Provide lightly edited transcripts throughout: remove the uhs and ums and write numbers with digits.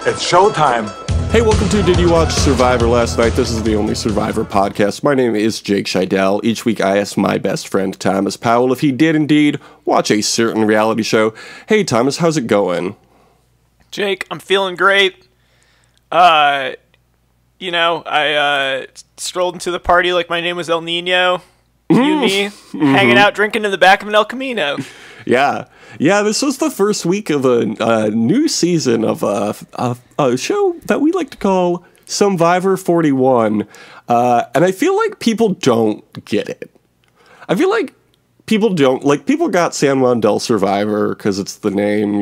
It's showtime. Hey, welcome to Did You Watch Survivor Last Night? This is the only Survivor podcast. My name is Jake Scheidel. Each week I ask my best friend Thomas Powell if he did indeed watch a certain reality show. Hey Thomas, how's it going? Jake, I'm feeling great. I strolled into the party like my name was El Nino. You, me, hanging out, drinking in the back of an El Camino. Yeah, this was the first week of a new season of a show that we like to call Sumvivor 41. And I feel like people don't get it. I feel like people got San Juan del Survivor because it's the name,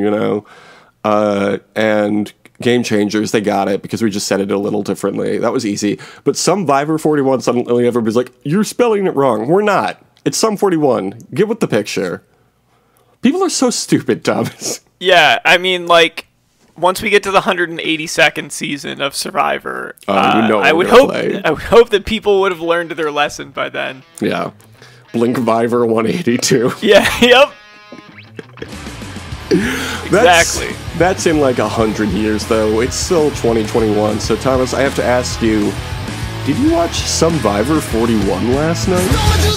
and Game Changers, they got it because we just said it a little differently. That was easy. But Sumvivor 41, suddenly everybody's like, you're spelling it wrong. We're not. It's Sum 41. Get with the picture. People are so stupid, Thomas. Yeah, I mean, once we get to the 182nd season of Survivor, I would hope that people would have learned their lesson by then. Yeah. Blinkvivor 182. Yeah, yep. Exactly. That's in 100 years, though. It's still 2021. So, Thomas, I have to ask you, did you watch Sumvivor 41 last night?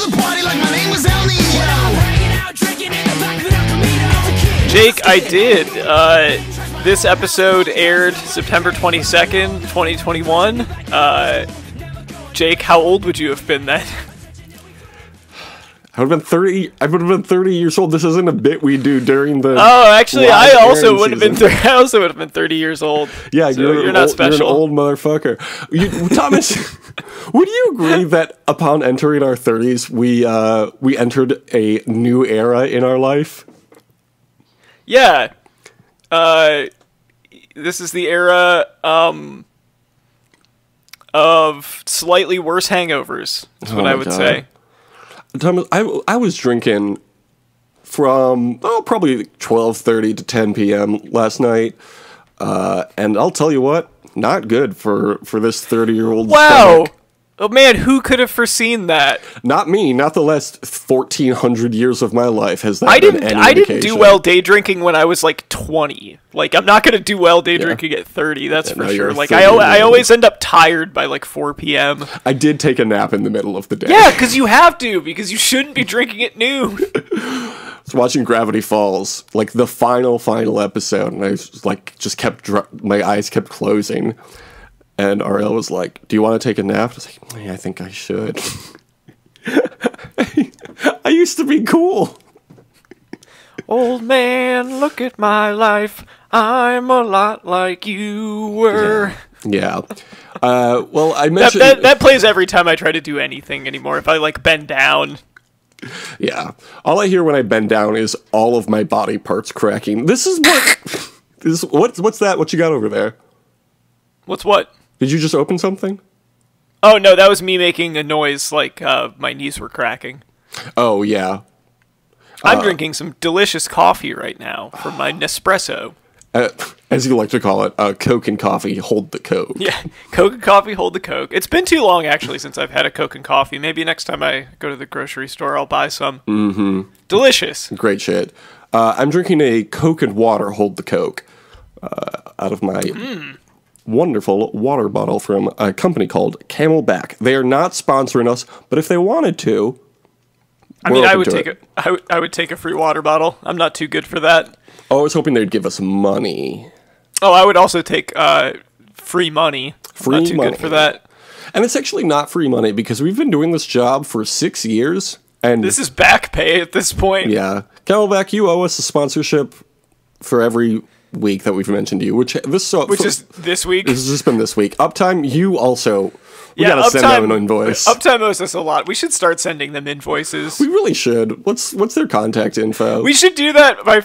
Jake, I did. This episode aired September 22nd, 2021. Jake, how old would you have been then? I would have been 30. I would have been 30 years old. This isn't a bit we do during the. Oh, actually, I also would have been. I also would have been 30 years old. Yeah, so you're not special. You're an old motherfucker. Thomas, would you agree that upon entering our 30s, we entered a new era in our life? Yeah. This is the era of slightly worse hangovers. Is what I would say. Thomas, I was drinking from probably 12:30 to 10 p.m. last night, and I'll tell you what, not good for this 30-year-old. Wow. Stomach. Oh man, who could have foreseen that? Not me. Not the last 1,400 years of my life has that been any I indication. didn't do well day drinking when I was 20. I'm not gonna do well day drinking at 30. That's for sure. I always end up tired by 4 p.m. I did take a nap in the middle of the day. Yeah, because you have to. Because you shouldn't be drinking at noon. I was watching Gravity Falls, the final episode, and I was just my eyes kept closing. And Ariel was like, do you want to take a nap? I was like, yeah, I think I should. I used to be cool. Old man, look at my life. I'm a lot like you were. Yeah. Well, I mentioned... That plays every time I try to do anything anymore. If I, bend down. Yeah. All I hear when I bend down is all of my body parts cracking. This is what... What's that? What you got over there? What's what? Did you just open something? Oh, no, that was me making a noise my knees were cracking. Oh, yeah. I'm drinking some delicious coffee right now from my Nespresso. As you like to call it, Coke and coffee, hold the Coke. Yeah, Coke and coffee, hold the Coke. It's been too long, actually, since I've had a Coke and coffee. Maybe next time I go to the grocery store, I'll buy some. Mm-hmm. Delicious. Great shit. I'm drinking a Coke and water, hold the Coke, out of my... wonderful water bottle from a company called Camelback. They are not sponsoring us, but if they wanted to, I would take a free water bottle. I'm not too good for that. Oh, I was hoping they'd give us money. Oh, I would also take free money. I'm not too good for that. And it's actually not free money because we've been doing this job for 6 years, and this is back pay at this point. Yeah, Camelback, you owe us a sponsorship for every week that we've mentioned to you, which is this week. This has just been this week. Uptime, you also gotta send them an invoice. Uptime owes us a lot. We should start sending them invoices. We really should. What's their contact info? We should do that. My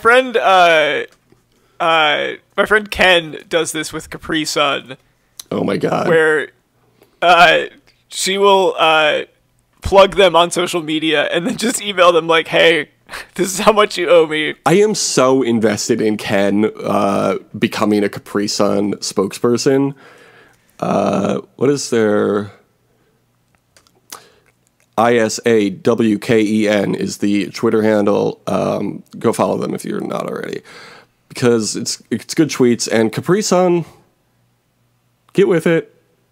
friend Ken does this with Capri Sun. Oh my god. Where she will plug them on social media and then just email them hey, this is how much you owe me. I am so invested in Ken becoming a Capri Sun spokesperson. What is their... ISAWKEN is the Twitter handle. Go follow them if you're not already. Because it's good tweets, and Capri Sun, Get with it.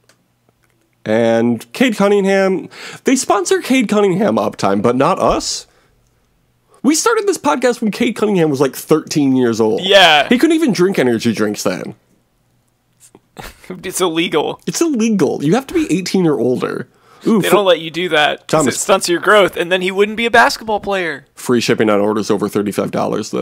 And Cade Cunningham, they sponsor Cade Cunningham Uptime, but not us. We started this podcast when Cade Cunningham was like 13 years old. Yeah. He couldn't even drink energy drinks then. It's illegal. It's illegal. You have to be 18 or older. Ooh, they don't let you do that because it stunts your growth, and then he wouldn't be a basketball player. Free shipping on orders over $35,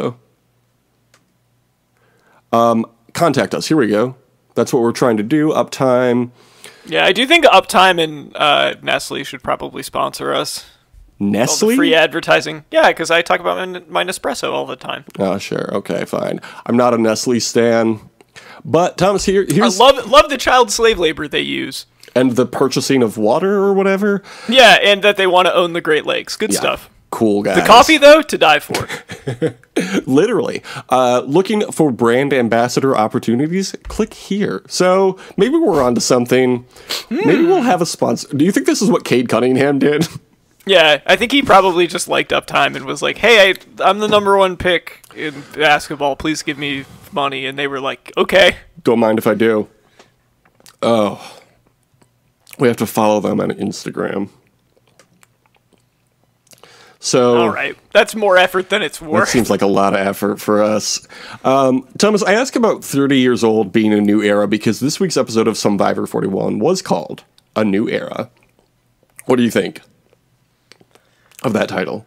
though. Contact us. Here we go. That's what we're trying to do. Uptime. Yeah, I do think Uptime and Nestle should probably sponsor us. Nestle? Free advertising. Yeah, because I talk about my Nespresso all the time. Oh, sure. Okay, fine. I'm not a Nestle stan. But, Thomas, here's... I love the child slave labor they use. And the purchasing of water or whatever? Yeah, and that they want to own the Great Lakes. Good stuff. Cool, guys. The coffee, though, to die for. Literally. Looking for brand ambassador opportunities? Click here. So maybe we're onto something. Maybe we'll have a sponsor. Do you think this is what Cade Cunningham did? Yeah, I think he probably just liked Uptime and was like, hey, I'm the #1 pick in basketball. Please give me money. And they were like, okay. Don't mind if I do. Oh. We have to follow them on Instagram. So, all right, that's more effort than it's worth. That seems like a lot of effort for us. Thomas, I asked about 30 years old being a new era because this week's episode of Sumvivor 41 was called A New Era. What do you think of that title?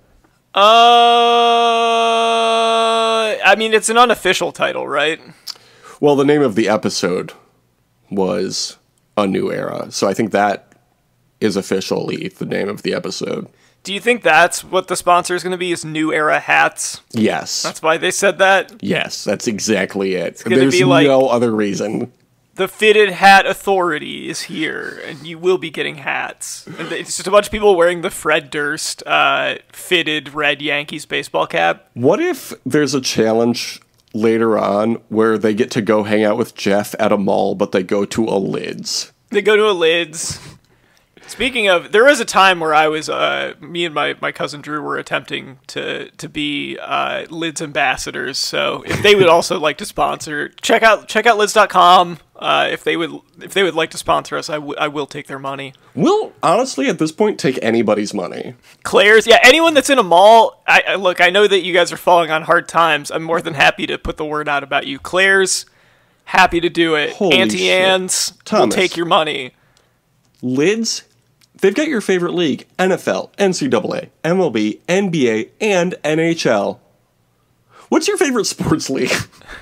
I mean, it's an unofficial title, right? Well, the name of the episode was A New Era, so I think that is officially the name of the episode. Do you think that's what the sponsor is going to be, is New Era hats? Yes. That's why they said that? Yes, that's exactly it. There's no other reason. The Fitted Hat Authority is here, and you will be getting hats. And it's just a bunch of people wearing the Fred Durst fitted red Yankees baseball cap. What if there's a challenge later on where they get to go hang out with Jeff at a mall, but they go to a Lids? They go to a Lids. Speaking of, there was a time where I was, me and my cousin Drew were attempting to be Lids ambassadors. So if they would also like to sponsor, check out lids.com. If they would like to sponsor us, I will take their money. We'll honestly at this point take anybody's money. Claire's, yeah, anyone that's in a mall. Look, I know that you guys are falling on hard times. I'm more than happy to put the word out about you. Claire's, happy to do it. Holy Auntie Anne's will take your money. Lids. They've got your favorite league, NFL, NCAA, MLB, NBA, and NHL. What's your favorite sports league?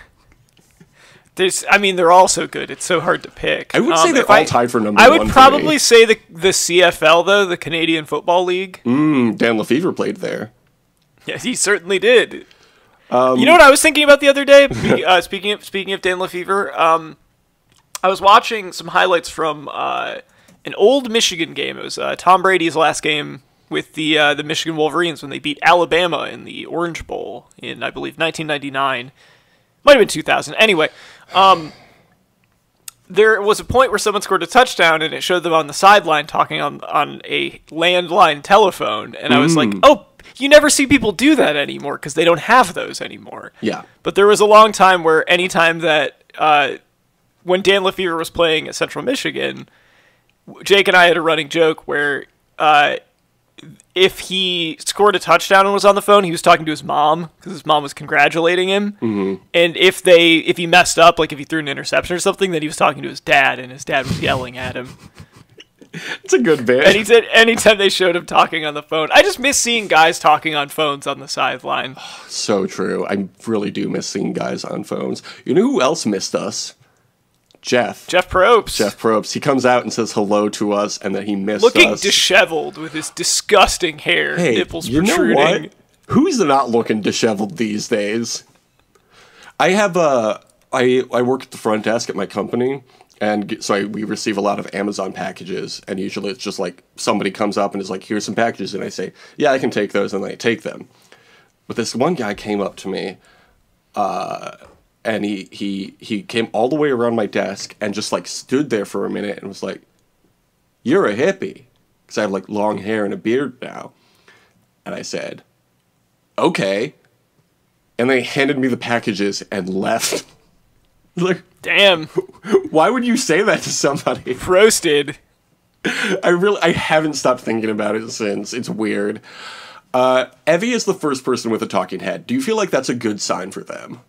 They're all so good. It's so hard to pick. I would say they're all tied for number one. I would probably say the CFL, though, the Canadian Football League. Dan Lefevre played there. Yeah, he certainly did. You know what I was thinking about the other day? Speaking of Dan Lefevre, I was watching some highlights from... an old Michigan game. It was Tom Brady's last game with the Michigan Wolverines when they beat Alabama in the Orange Bowl in, I believe, 1999. Might have been 2000. Anyway, there was a point where someone scored a touchdown and it showed them on the sideline talking on a landline telephone. And I was like, oh, you never see people do that anymore because they don't have those anymore. Yeah. But there was a long time where anytime that when Dan Lefevre was playing at Central Michigan, Jake and I had a running joke where if he scored a touchdown and was on the phone, he was talking to his mom because his mom was congratulating him. Mm-hmm. And if he messed up, like if he threw an interception or something, then he was talking to his dad and his dad was yelling at him. It's a good bit. And he said anytime they showed him talking on the phone, I just miss seeing guys talking on phones on the sideline. So true. I really do miss seeing guys on phones. You know who else missed us? Jeff Probst. He comes out and says hello to us and that he missed us. Looking disheveled with his disgusting hair, nipples protruding. Know what? Who's not looking disheveled these days? I have I work at the front desk at my company, and so we receive a lot of Amazon packages, and usually it's just like somebody comes up and is like, here's some packages, and I say, yeah, I can take those, and I take them. But this one guy came up to me, and he came all the way around my desk and just like stood there for a minute and was like, "You're a hippie," because I have like long hair and a beard now. And I said, "Okay." And they handed me the packages and left. Like, Damn. Why would you say that to somebody? Roasted. I haven't stopped thinking about it since. It's weird. Evie is the first person with a talking head. Do you feel like that's a good sign for them?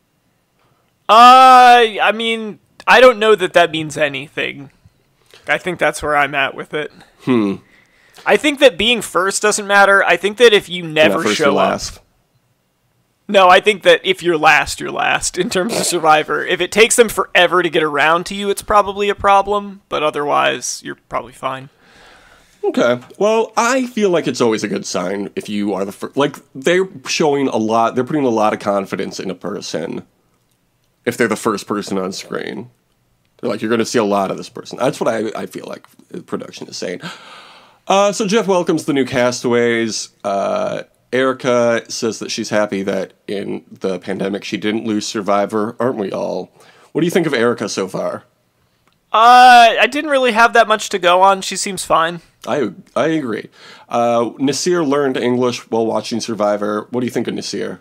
I mean, I don't know that means anything. I think that's where I'm at with it. I think that being first doesn't matter. I think that if you never show up... No, I think that if you're last, you're last in terms of Survivor. If it takes them forever to get around to you, it's probably a problem. But otherwise, you're probably fine. Okay. Well, I feel like it's always a good sign if you are the first. Like, they're putting a lot of confidence in a person if they're the first person on screen. They're like, you're going to see a lot of this person. That's what I feel like production is saying. So Jeff welcomes the new castaways. Erica says that she's happy that in the pandemic she didn't lose Survivor. Aren't we all? What do you think of Erica so far? I didn't really have that much to go on. She seems fine. I agree. Nasir learned English while watching Survivor. What do you think of Nasir?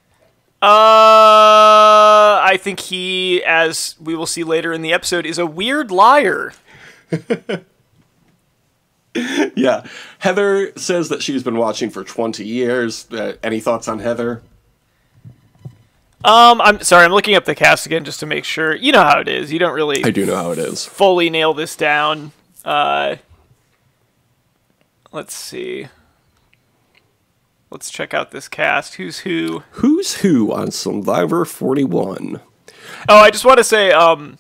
I think he, as we will see later in the episode, is a weird liar. Yeah. Heather says that she's been watching for 20 years. Any thoughts on Heather? I'm sorry, I'm looking up the cast again just to make sure. You know how it is. You don't really... I do know how it is. ...fully nail this down. Let's see. Let's check out this cast. Who's who? Who's who on Sumvivor 41? Oh, I just want to say,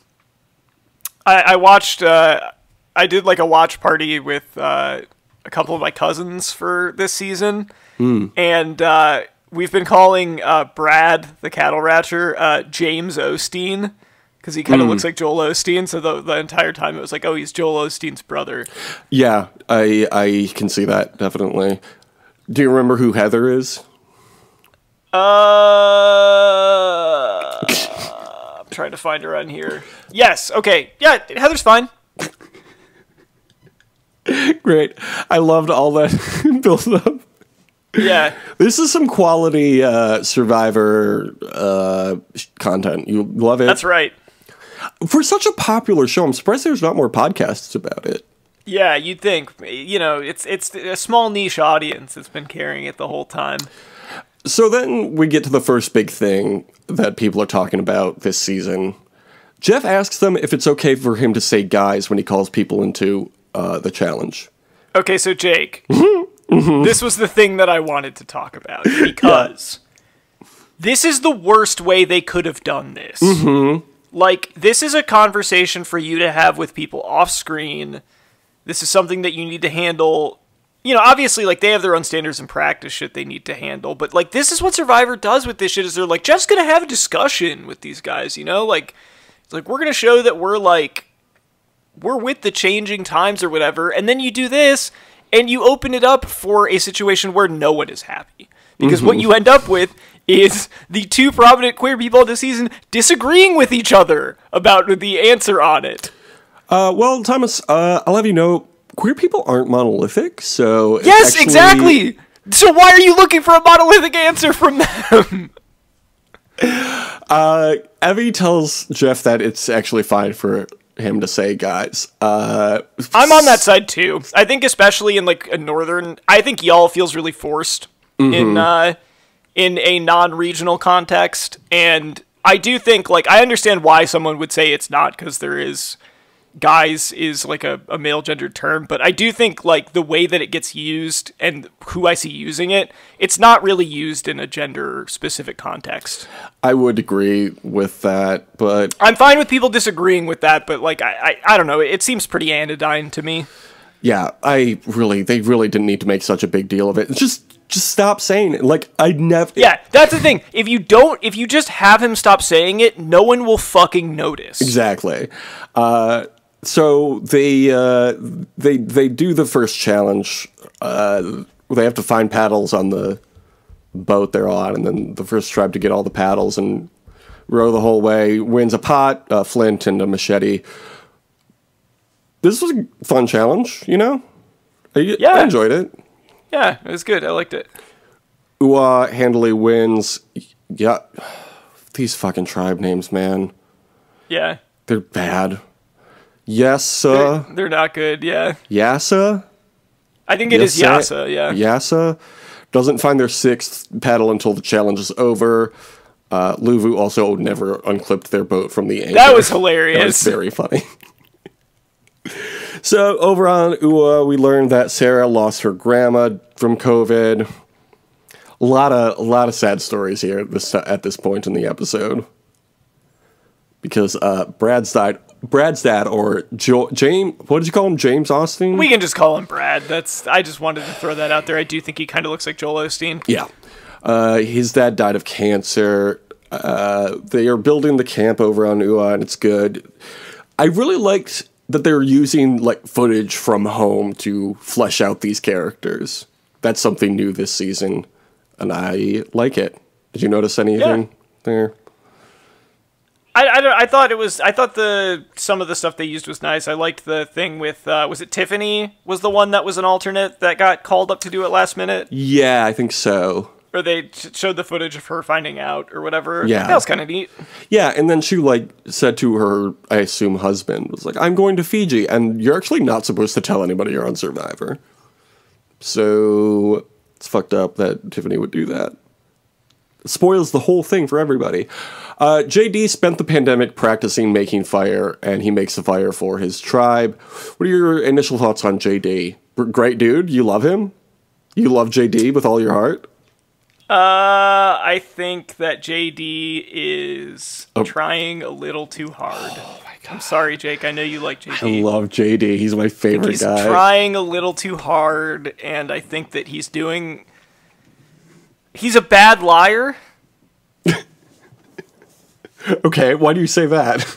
I watched... I did like a watch party with a couple of my cousins for this season, and we've been calling Brad, the cattle rancher, James Osteen, because he kind of looks like Joel Osteen. So the entire time it was like, oh, he's Joel Osteen's brother. Yeah, I can see that definitely. Do you remember who Heather is? I'm trying to find her on here. Yes. Okay. Yeah, Heather's fine. Great. I loved all that build up. Yeah. This is some quality Survivor content. You love it? That's right. For such a popular show, I'm surprised there's not more podcasts about it. Yeah, you'd think. You know, it's a small niche audience that's been carrying it the whole time. So then we get to the first big thing that people are talking about this season. Jeff asks them if it's okay for him to say guys when he calls people into the challenge. Okay, so Jake, this was the thing that I wanted to talk about because this is the worst way they could have done this. Like, this is a conversation for you to have with people off screen. This is something that you need to handle. You know, obviously, like, they have their own standards and practice shit they need to handle, but, like, this is what Survivor does with this shit, is they're like, Jeff's gonna have a discussion with these guys, you know? Like, it's like, we're gonna show that we're with the changing times or whatever, and then you do this, and you open it up for a situation where no one is happy. Because what you end up with is the two prominent queer people this season disagreeing with each other about the answer on it. Well, Thomas, I'll have you know, queer people aren't monolithic, so... Yes, exactly! So why are you looking for a monolithic answer from them? Evie tells Jeff that it's actually fine for him to say guys. I'm on that side too. I think especially in like a northern, I think y'all feels really forced in a non-regional context, and I do think, like, I understand why someone would say it's not, because there is guys is like a male gendered term, but I do think like the way that it gets used and who I see using it, it's not really used in a gender specific context. I would agree with that, but I'm fine with people disagreeing with that, but like I don't know, it seems pretty anodyne to me. Yeah, they really didn't need to make such a big deal of it. Just stop saying it. Like, I never... Yeah, that's the thing. If you just have him stop saying it, no one will fucking notice. Exactly. So they do the first challenge. They have to find paddles on the boat they're on, and then the first tribe to get all the paddles and row the whole way wins a pot, a flint, and a machete. This was a fun challenge, you know? I enjoyed it. Yeah, it was good. I liked it. Ua handily wins. Yeah, these fucking tribe names, man. Yeah. They're bad. Yes, They're not good, yeah. Yasa? I think it is Yasa, yeah. Yasa doesn't find their sixth paddle until the challenge is over. Luvu also never unclipped their boat from the anchor. That was hilarious. That was very funny. So over on Ua, we learned that Sarah lost her grandma from COVID. A lot of sad stories here at this point in the episode. Because Brad's dad, or James, what did you call him? James Austin? We can just call him Brad. I just wanted to throw that out there. I do think he kind of looks like Joel Osteen. Yeah. His dad died of cancer. They are building the camp over on Ua, and it's good. I really liked that they're using like footage from home to flesh out these characters. That's something new this season, and I like it. Did you notice anything there? I thought some of the stuff they used was nice. I liked the thing with was it Tiffany was the one that was an alternate that got called up to do it last minute? Yeah, I think so. Or they showed the footage of her finding out or whatever. Yeah. That was kind of neat. Yeah, and then she like said to her, I assume husband, was like, I'm going to Fiji, and you're actually not supposed to tell anybody you're on Survivor. So it's fucked up that Tiffany would do that. It spoils the whole thing for everybody. JD spent the pandemic practicing making fire, and he makes a fire for his tribe. What are your initial thoughts on JD? Great dude? You love him? You love JD with all your heart? I think that JD is trying a little too hard. Oh my God. I'm sorry, Jake. I know you like JD. I love JD. He's my favorite guy. He's trying a little too hard, and I think that he's a bad liar. Okay, why do you say that?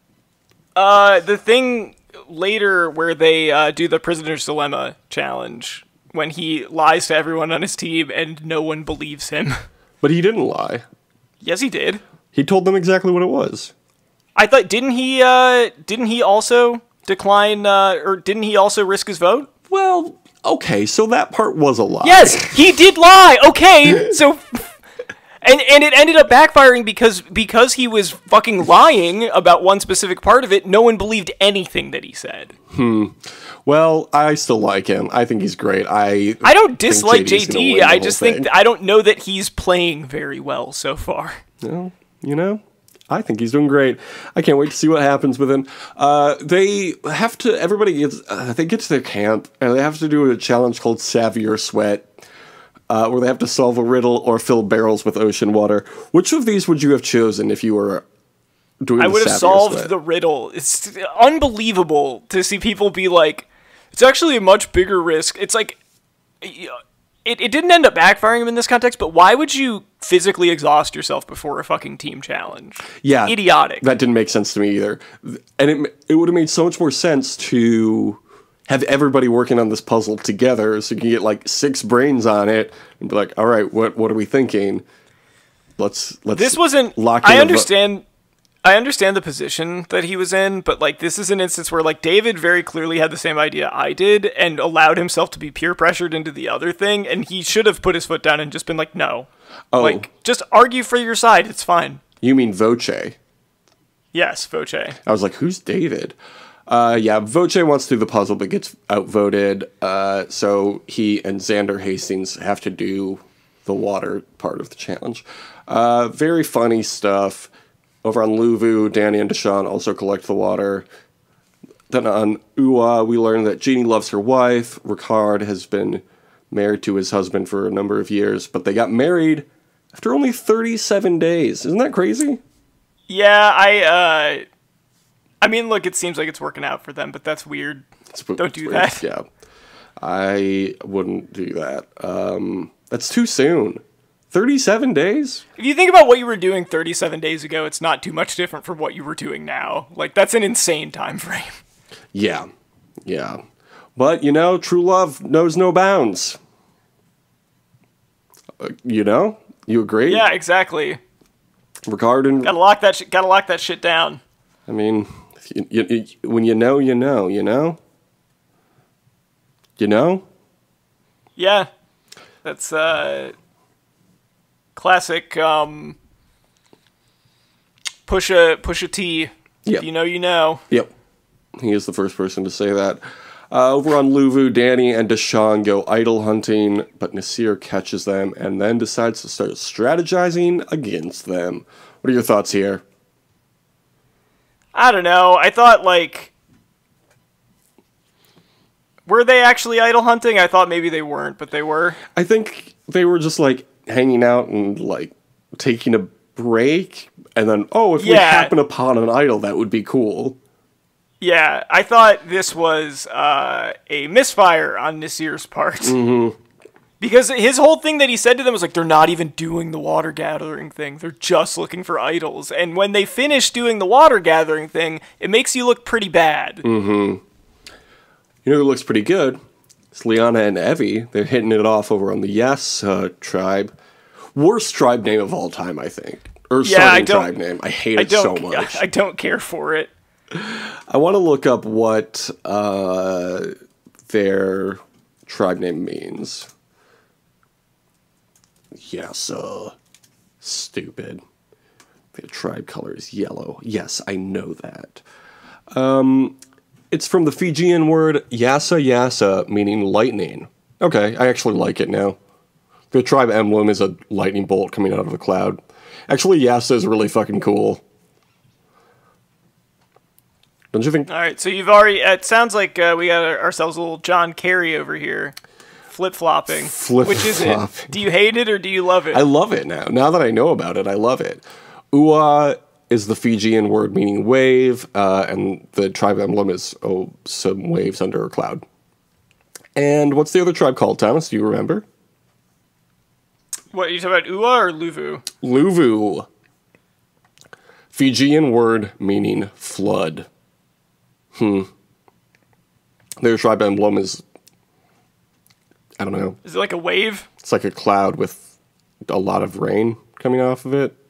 The thing later where they do the Prisoner's Dilemma challenge, when he lies to everyone on his team and no one believes him. But he didn't lie. Yes, he did. He told them exactly what it was. I thought, didn't he also decline, or didn't he also risk his vote? Well, okay, so that part was a lie. Yes, he did lie. Okay, so... And it ended up backfiring because he was fucking lying about one specific part of it. No one believed anything that he said. Well, I still like him. I think he's great. I don't dislike JD. I just think I don't know that he's playing very well so far. Well, I think he's doing great. I can't wait to see what happens with him. They have to. Everybody gets. They get to their camp and they have to do a challenge called Savvy or Sweat. Where they have to solve a riddle or fill barrels with ocean water. Which of these would you have chosen if you were doing the I would have solved the riddle. It's unbelievable to see people be like, it's actually a much bigger risk. It's like, it didn't end up backfiring him in this context, but why would you physically exhaust yourself before a fucking team challenge? Yeah. Idiotic. That didn't make sense to me either. And it would have made so much more sense to have everybody working on this puzzle together so you can get like 6 brains on it and be like, all right, what are we thinking? Let's this wasn't lock in. I understand the position that he was in, but like this is an instance where like David very clearly had the same idea I did and allowed himself to be peer pressured into the other thing, and he should have put his foot down and just been like, no. Oh. Like, just argue for your side, it's fine. You mean Voce? Yes, Voce. I was like, who's David? Yeah, Voce wants to do the puzzle but gets outvoted, so he and Xander Hastings have to do the water part of the challenge. Very funny stuff. Over on Luvu, Danny and Deshaun also collect the water. Then on Ua, we learn that Jeannie loves her wife. Ricard has been married to his husband for a number of years, but they got married after only 37 days. Isn't that crazy? Yeah, I mean, look, it seems like it's working out for them, but that's weird. Don't do that. Yeah, I wouldn't do that. That's too soon. 37 days? If you think about what you were doing 37 days ago, it's not too much different from what you were doing now. Like, that's an insane time frame. Yeah. But, true love knows no bounds. You agree? Yeah, exactly. Ricard and... Gotta lock that shit down. I mean, when you know, you know, you know? You know? Yeah. That's, Classic, push a T Yep. If you know, you know. Yep. He is the first person to say that. Over on Luvu, Danny and Deshaun go idol hunting, but Nasir catches them and then decides to start strategizing against them. What are your thoughts here? I don't know. I thought, like... Were they actually idol hunting? I thought maybe they weren't, but they were. I think they were just, like, hanging out and, like, taking a break, and then, if we happen upon an idol, that would be cool. Yeah, I thought this was a misfire on Nasir's part. Mm-hmm. Because his whole thing that he said to them was like, they're not even doing the water gathering thing. They're just looking for idols. And when they finish doing the water gathering thing, it makes you look pretty bad. Mm-hmm. You know who looks pretty good? It's Liana and Evie. They're hitting it off over on the Yes tribe. Worst tribe name of all time, I think. Or starting tribe name. I hate it so much. I don't care for it. I want to look up what their tribe name means. Yes, stupid. Their tribe color is yellow. Yes, I know that. It's from the Fijian word yasa yasa, meaning lightning. Okay, I actually like it now. Their tribe emblem is a lightning bolt coming out of a cloud. Actually, yasa is really fucking cool. Don't you think? All right, so you've already... It sounds like we got ourselves a little John Kerry over here. Flip-flopping. Which is it? Do you hate it or do you love it? I love it now. Now that I know about it, I love it. Ua is the Fijian word meaning wave, and the tribe emblem is some waves under a cloud. And what's the other tribe called, Thomas? Do you remember? What, are you talking about Ua or Luvu? Luvu. Fijian word meaning flood. Their tribe emblem is, I don't know. Is it like a wave? It's like a cloud with a lot of rain coming out of it.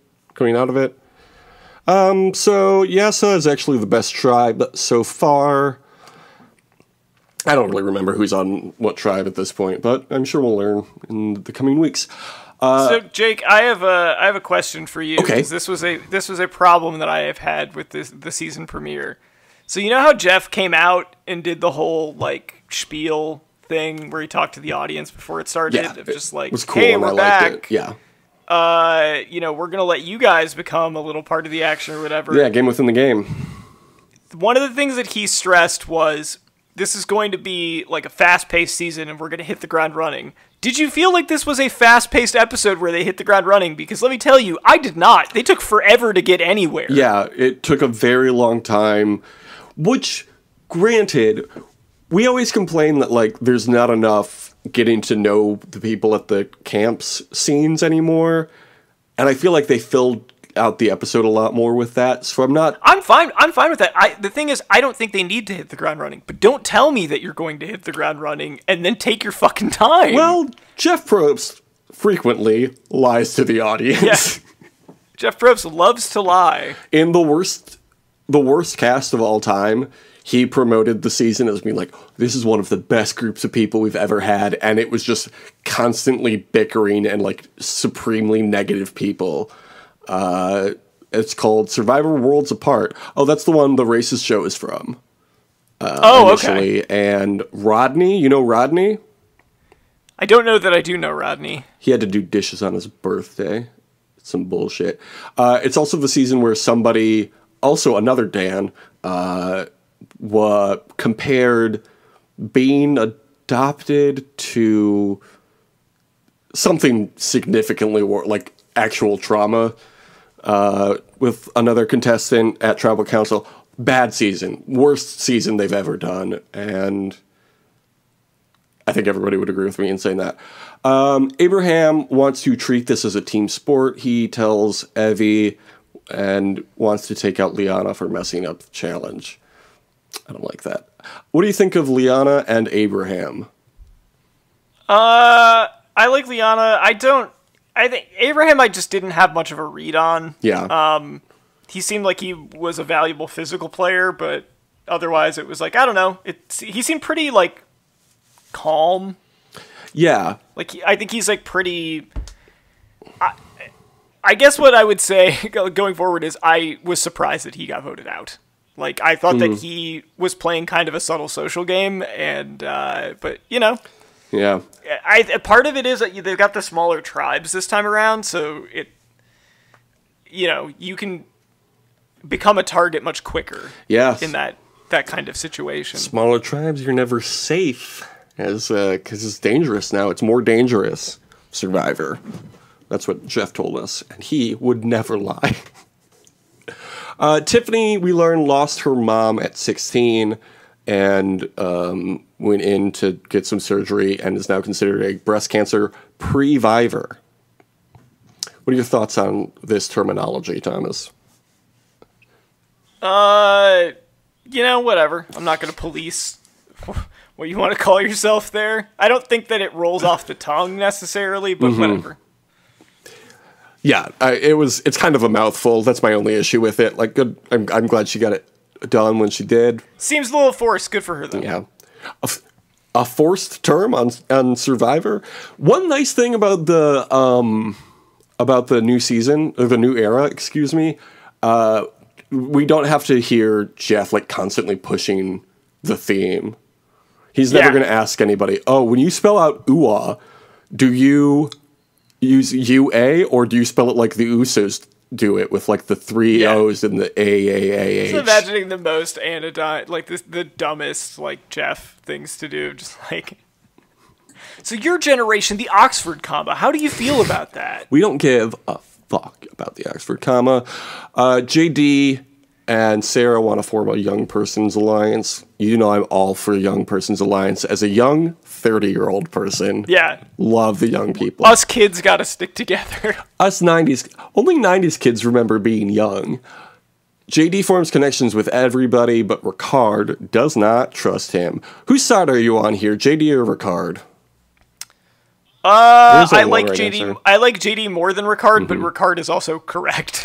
So Yasa is actually the best tribe so far. I don't really remember who's on what tribe at this point, but I'm sure we'll learn in the coming weeks. So Jake, I have a question for you. Okay. This was a problem that I have had with the season premiere. So you know how Jeff came out and did the whole like spiel thing where he talked to the audience before it started? Yeah, of just like, it was cool hey, and we're I back. liked it. Yeah. We're gonna let you guys become a little part of the action or whatever. Yeah, game within the game. One of the things that he stressed was this is going to be like a fast-paced season and we're going to hit the ground running. Did you feel like this was a fast-paced episode where they hit the ground running? Because let me tell you, I did not. They took forever to get anywhere. Yeah, it took a very long time, which, granted, we always complain that, like, there's not enough getting to know the people at the camps scenes anymore, and I feel like they filled out the episode a lot more with that, so I'm fine with that. The thing is, I don't think they need to hit the ground running, but don't tell me that you're going to hit the ground running and then take your fucking time. Well, Jeff Probst frequently lies to the audience. Yeah. Jeff Probst loves to lie. In the worst cast of all time, he promoted the season as being like, this is one of the best groups of people we've ever had, and it was just constantly bickering and, like, supremely negative people. It's called Survivor Worlds Apart. Oh, that's the one the Racist show is from. Initially. Okay. And Rodney, you know Rodney? I don't know that I do know Rodney. He had to do dishes on his birthday. It's some bullshit. It's also the season where somebody, also another Dan, compared being adopted to something significantly like actual trauma with another contestant at Tribal Council. Bad season. Worst season they've ever done. And I think everybody would agree with me in saying that. Abraham wants to treat this as a team sport. He tells Evie and wants to take out Liana for messing up the challenge. I don't like that. What do you think of Liana and Abraham? I like Liana. I think Abraham I just didn't have much of a read on. Yeah. He seemed like he was a valuable physical player, but otherwise it was like, I don't know. He seemed pretty, like, calm. Yeah. Like, I think he's, like, pretty... I guess what I would say going forward is I was surprised that he got voted out. Like, I thought that he was playing kind of a subtle social game, and but you know, Yeah. Part of it is that they've got the smaller tribes this time around, so you can become a target much quicker. Yes. In that kind of situation. Smaller tribes, you're never safe, because it's dangerous now. It's more dangerous. Survivor. That's what Jeff told us, and he would never lie. Tiffany, we learned, lost her mom at 16 and went in to get some surgery and is now considered a breast cancer pre-vivor. What are your thoughts on this terminology, Thomas? Whatever. I'm not going to police what you want to call yourself there. I don't think that it rolls off the tongue necessarily, but whatever. Yeah, it's kind of a mouthful. That's my only issue with it. Like, good. I'm glad she got it done when she did. Seems a little forced. Good for her, though. Yeah. A forced term on Survivor. One nice thing about the new season, or the new era, excuse me, we don't have to hear Jeff like constantly pushing the theme. He's never going to ask anybody, oh, when you spell out ooh, do you use UA, or do you spell it like the Usos do it with like the three O's and the AAAH? Just imagining the most anodyne, like the dumbest like Jeff things to do, just like. So your generation, the Oxford comma, how do you feel about that? We don't give a fuck about the Oxford comma. JD and Sarah want to form a young person's alliance. You know I'm all for young person's alliance. As a young 30-year-old person, love the young people. Us kids got to stick together. Us 90s, only 90s kids remember being young. JD forms connections with everybody, but Ricard does not trust him. Whose side are you on here, JD or Ricard? I like JD. Answer. I like JD more than Ricard, but Ricard is also correct.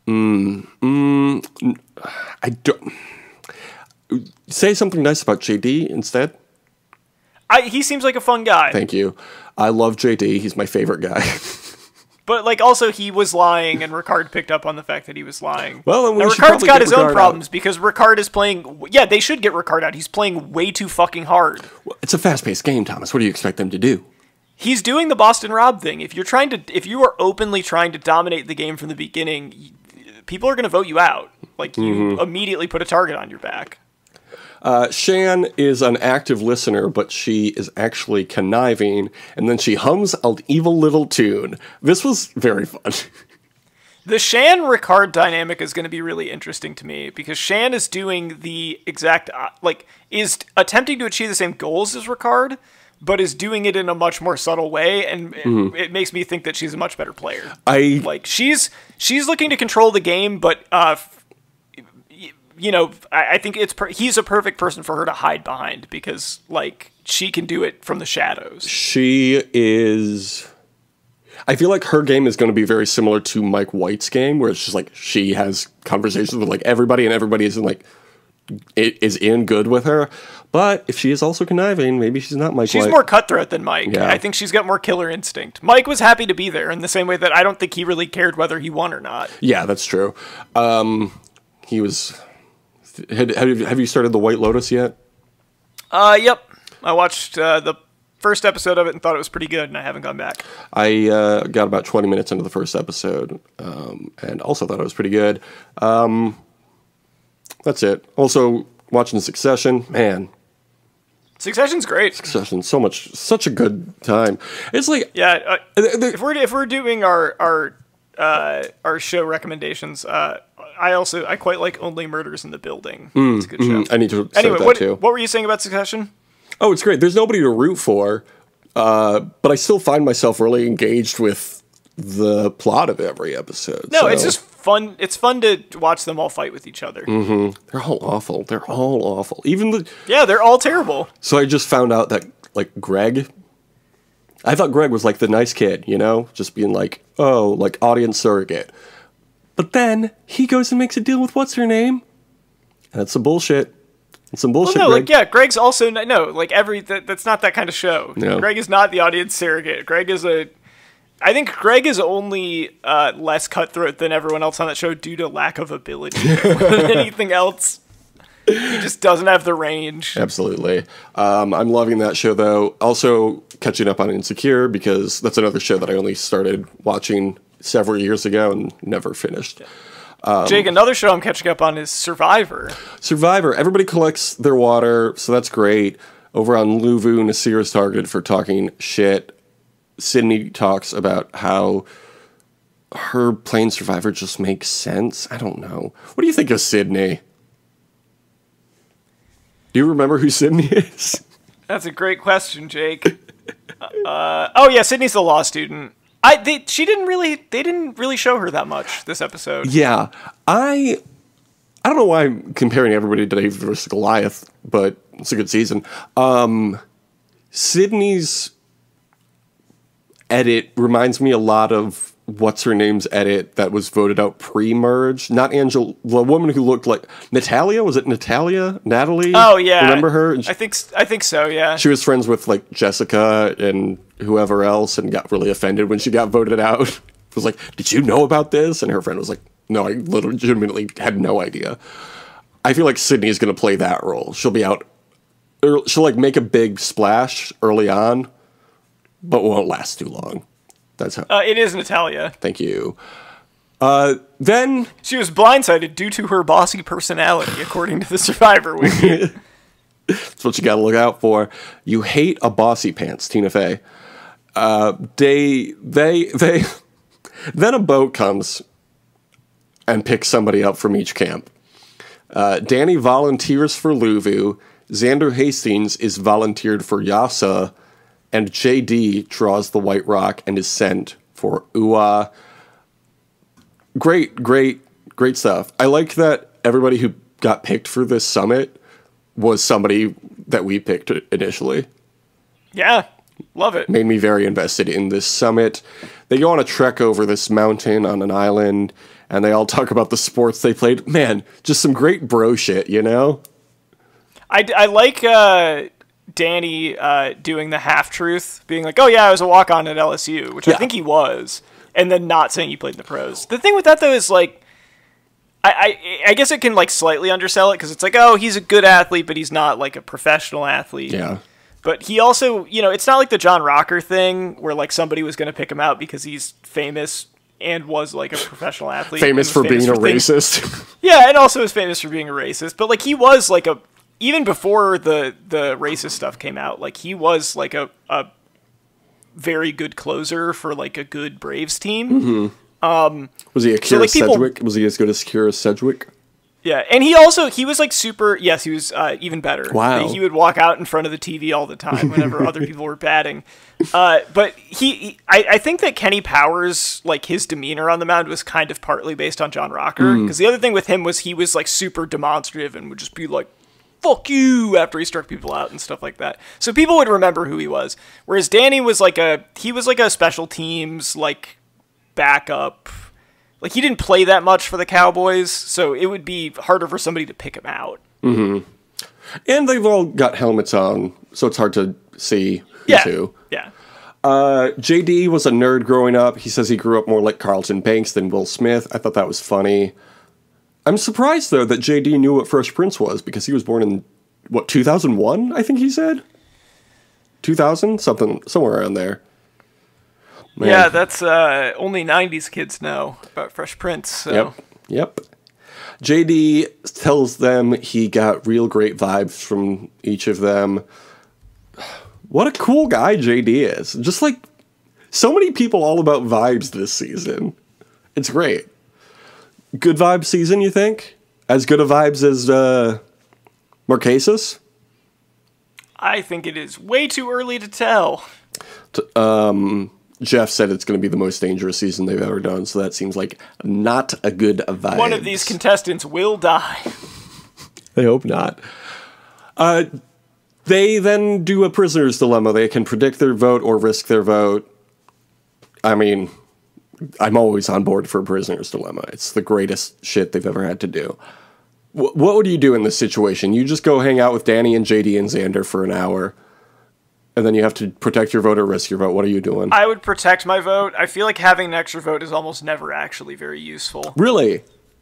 I don't. Say something nice about JD instead. He seems like a fun guy. Thank you. I love JD. He's my favorite guy. But like, also he was lying, and Ricard picked up on the fact that he was lying. Well, and Ricard's got his own problems because Ricard is playing. Yeah, they should get Ricard out. He's playing way too fucking hard. Well, it's a fast-paced game, Thomas. What do you expect them to do? He's doing the Boston Rob thing. If you are openly trying to dominate the game from the beginning, people are going to vote you out. Like, you immediately put a target on your back. Shan is an active listener, but she is actually conniving, and then she hums an evil little tune. This was very fun. The Shan-Ricard dynamic is going to be really interesting to me, because Shan is doing the exact, is attempting to achieve the same goals as Ricard, but is doing it in a much more subtle way, and it makes me think that she's a much better player. She's looking to control the game, but I think he's a perfect person for her to hide behind, because she can do it from the shadows. She is. I feel like her game is going to be very similar to Mike White's game, where it's just like she has conversations with everybody, and everybody is in good with her. But if she is also conniving, maybe she's not Mike White. She's more cutthroat than Mike. Yeah. I think she's got more killer instinct. Mike was happy to be there in the same way that I don't think he really cared whether he won or not. Yeah, that's true. He was. Have you started The White Lotus yet? Yep. I watched the first episode of it and thought it was pretty good, and I haven't gone back. I got about 20 minutes into the first episode, and also thought it was pretty good. That's it. Also, watching Succession, man. Succession's great. Succession's such a good time. It's like if we're doing our show recommendations, I quite like Only Murders in the Building. It's a good show. I need to start that too. What were you saying about Succession? Oh, it's great. There's nobody to root for, but I still find myself really engaged with the plot of every episode. No, it's just fun. It's fun to watch them all fight with each other. They're all awful. They're all awful. They're all terrible. So I just found out that Greg. I thought Greg was the nice kid, just being audience surrogate. But then he goes and makes a deal with what's her name, and that's some bullshit. It's some bullshit. Well, no, Greg. Greg's also that's not that kind of show. No. Greg is not the audience surrogate. Greg is I think Greg is only less cutthroat than everyone else on that show due to lack of ability. More than anything else, he just doesn't have the range. Absolutely. I'm loving that show, though. Also, catching up on Insecure, because that's another show that I only started watching several years ago and never finished. Jake, another show I'm catching up on is Survivor. Survivor. Everybody collects their water, so that's great. Over on Luvu, Nasir is targeted for talking shit. Sydney talks about how her playing Survivor just makes sense. I don't know. What do you think of Sydney? Do you remember who Sydney is? That's a great question, Jake. Oh yeah, Sydney's the law student. They didn't really show her that much this episode. Yeah, I don't know why I'm comparing everybody to David versus Goliath, but it's a good season. Sydney's edit reminds me a lot of what's-her-name's edit that was voted out pre-merge. Not Angela, the woman who looked like Natalia. Was it Natalia? Natalie? Oh, yeah. Remember her? I think so, yeah. She was friends with, like, Jessica and whoever else and got really offended when she got voted out. Was like, did you know about this? And her friend was like, no, I legitimately had no idea. I feel like Sydney is going to play that role. She'll be out, she'll, like, make a big splash early on, but won't last too long. That's how. It is Natalia. Thank you. Then she was blindsided due to her bossy personality, according to the Survivor Wiki. That's what you got to look out for. You hate a bossy pants, Tina Fey. Then a boat comes and picks somebody up from each camp. Danny volunteers for Luvu. Xander Hastings is volunteered for Yasa. And JD draws the white rock and is sent for Ua. Great stuff. I like that everybody who got picked for this summit was somebody that we picked initially. Yeah, love it. Made me very invested in this summit. They go on a trek over this mountain on an island, and they all talk about the sports they played. Man, just some great bro shit, you know? I like Danny doing the half-truth, being like, oh yeah, I was a walk-on at LSU, which I think he was, and then not saying he played in the pros. The thing with that, though, is, like, I guess it can, like, slightly undersell it, because it's like, oh, he's a good athlete, but he's not, like, a professional athlete. Yeah. But he also, you know, it's not like the John Rocker thing, where, like, somebody was going to pick him out because he's famous and was, like, a professional athlete. Famous for being a racist. Yeah, and also is famous for being a racist. But, like, he was, like, even before the racist stuff came out, like, he was, like, a very good closer for, like, a good Braves team. Mm-hmm. Was he a Kira Sedgwick? Was he as good as Kira Sedgwick? Yeah, and he was, like, super, yes, he was even better. Wow. He would walk out in front of the TV all the time whenever other people were batting. But I think that Kenny Powers, like, his demeanor on the mound was kind of partly based on John Rocker. Because the other thing with him was he was, like, super demonstrative and would just be like, fuck you, after he struck people out and stuff like that. So people would remember who he was. Whereas Danny was like a special teams, like, backup. Like, he didn't play that much for the Cowboys, so it would be harder for somebody to pick him out. Mm-hmm. And they've all got helmets on, so it's hard to see who's who. Yeah. JD was a nerd growing up. He says he grew up more like Carlton Banks than Will Smith. I thought that was funny. I'm surprised, though, that JD knew what Fresh Prince was, because he was born in, 2001, I think he said? 2000? Somewhere around there. Man. Yeah, that's only 90s kids know about Fresh Prince. So. Yep. JD tells them he got real great vibes from each of them. What a cool guy JD is. Just like so many people all about vibes this season. It's great. Good vibe season, you think? As good a vibes as Marquesas? I think it is way too early to tell. Jeff said it's going to be the most dangerous season they've ever done, so that seems like not a good vibe. One of these contestants will die. I hope not. They then do a prisoner's dilemma. They can predict their vote or risk their vote. I mean, I'm always on board for a prisoner's dilemma. It's the greatest shit they've ever had to do. What would you do in this situation? You just go hang out with Danny and JD and Xander for an hour. and then you have to protect your vote or risk your vote. What are you doing? I would protect my vote. I feel like having an extra vote is almost never actually very useful. Really?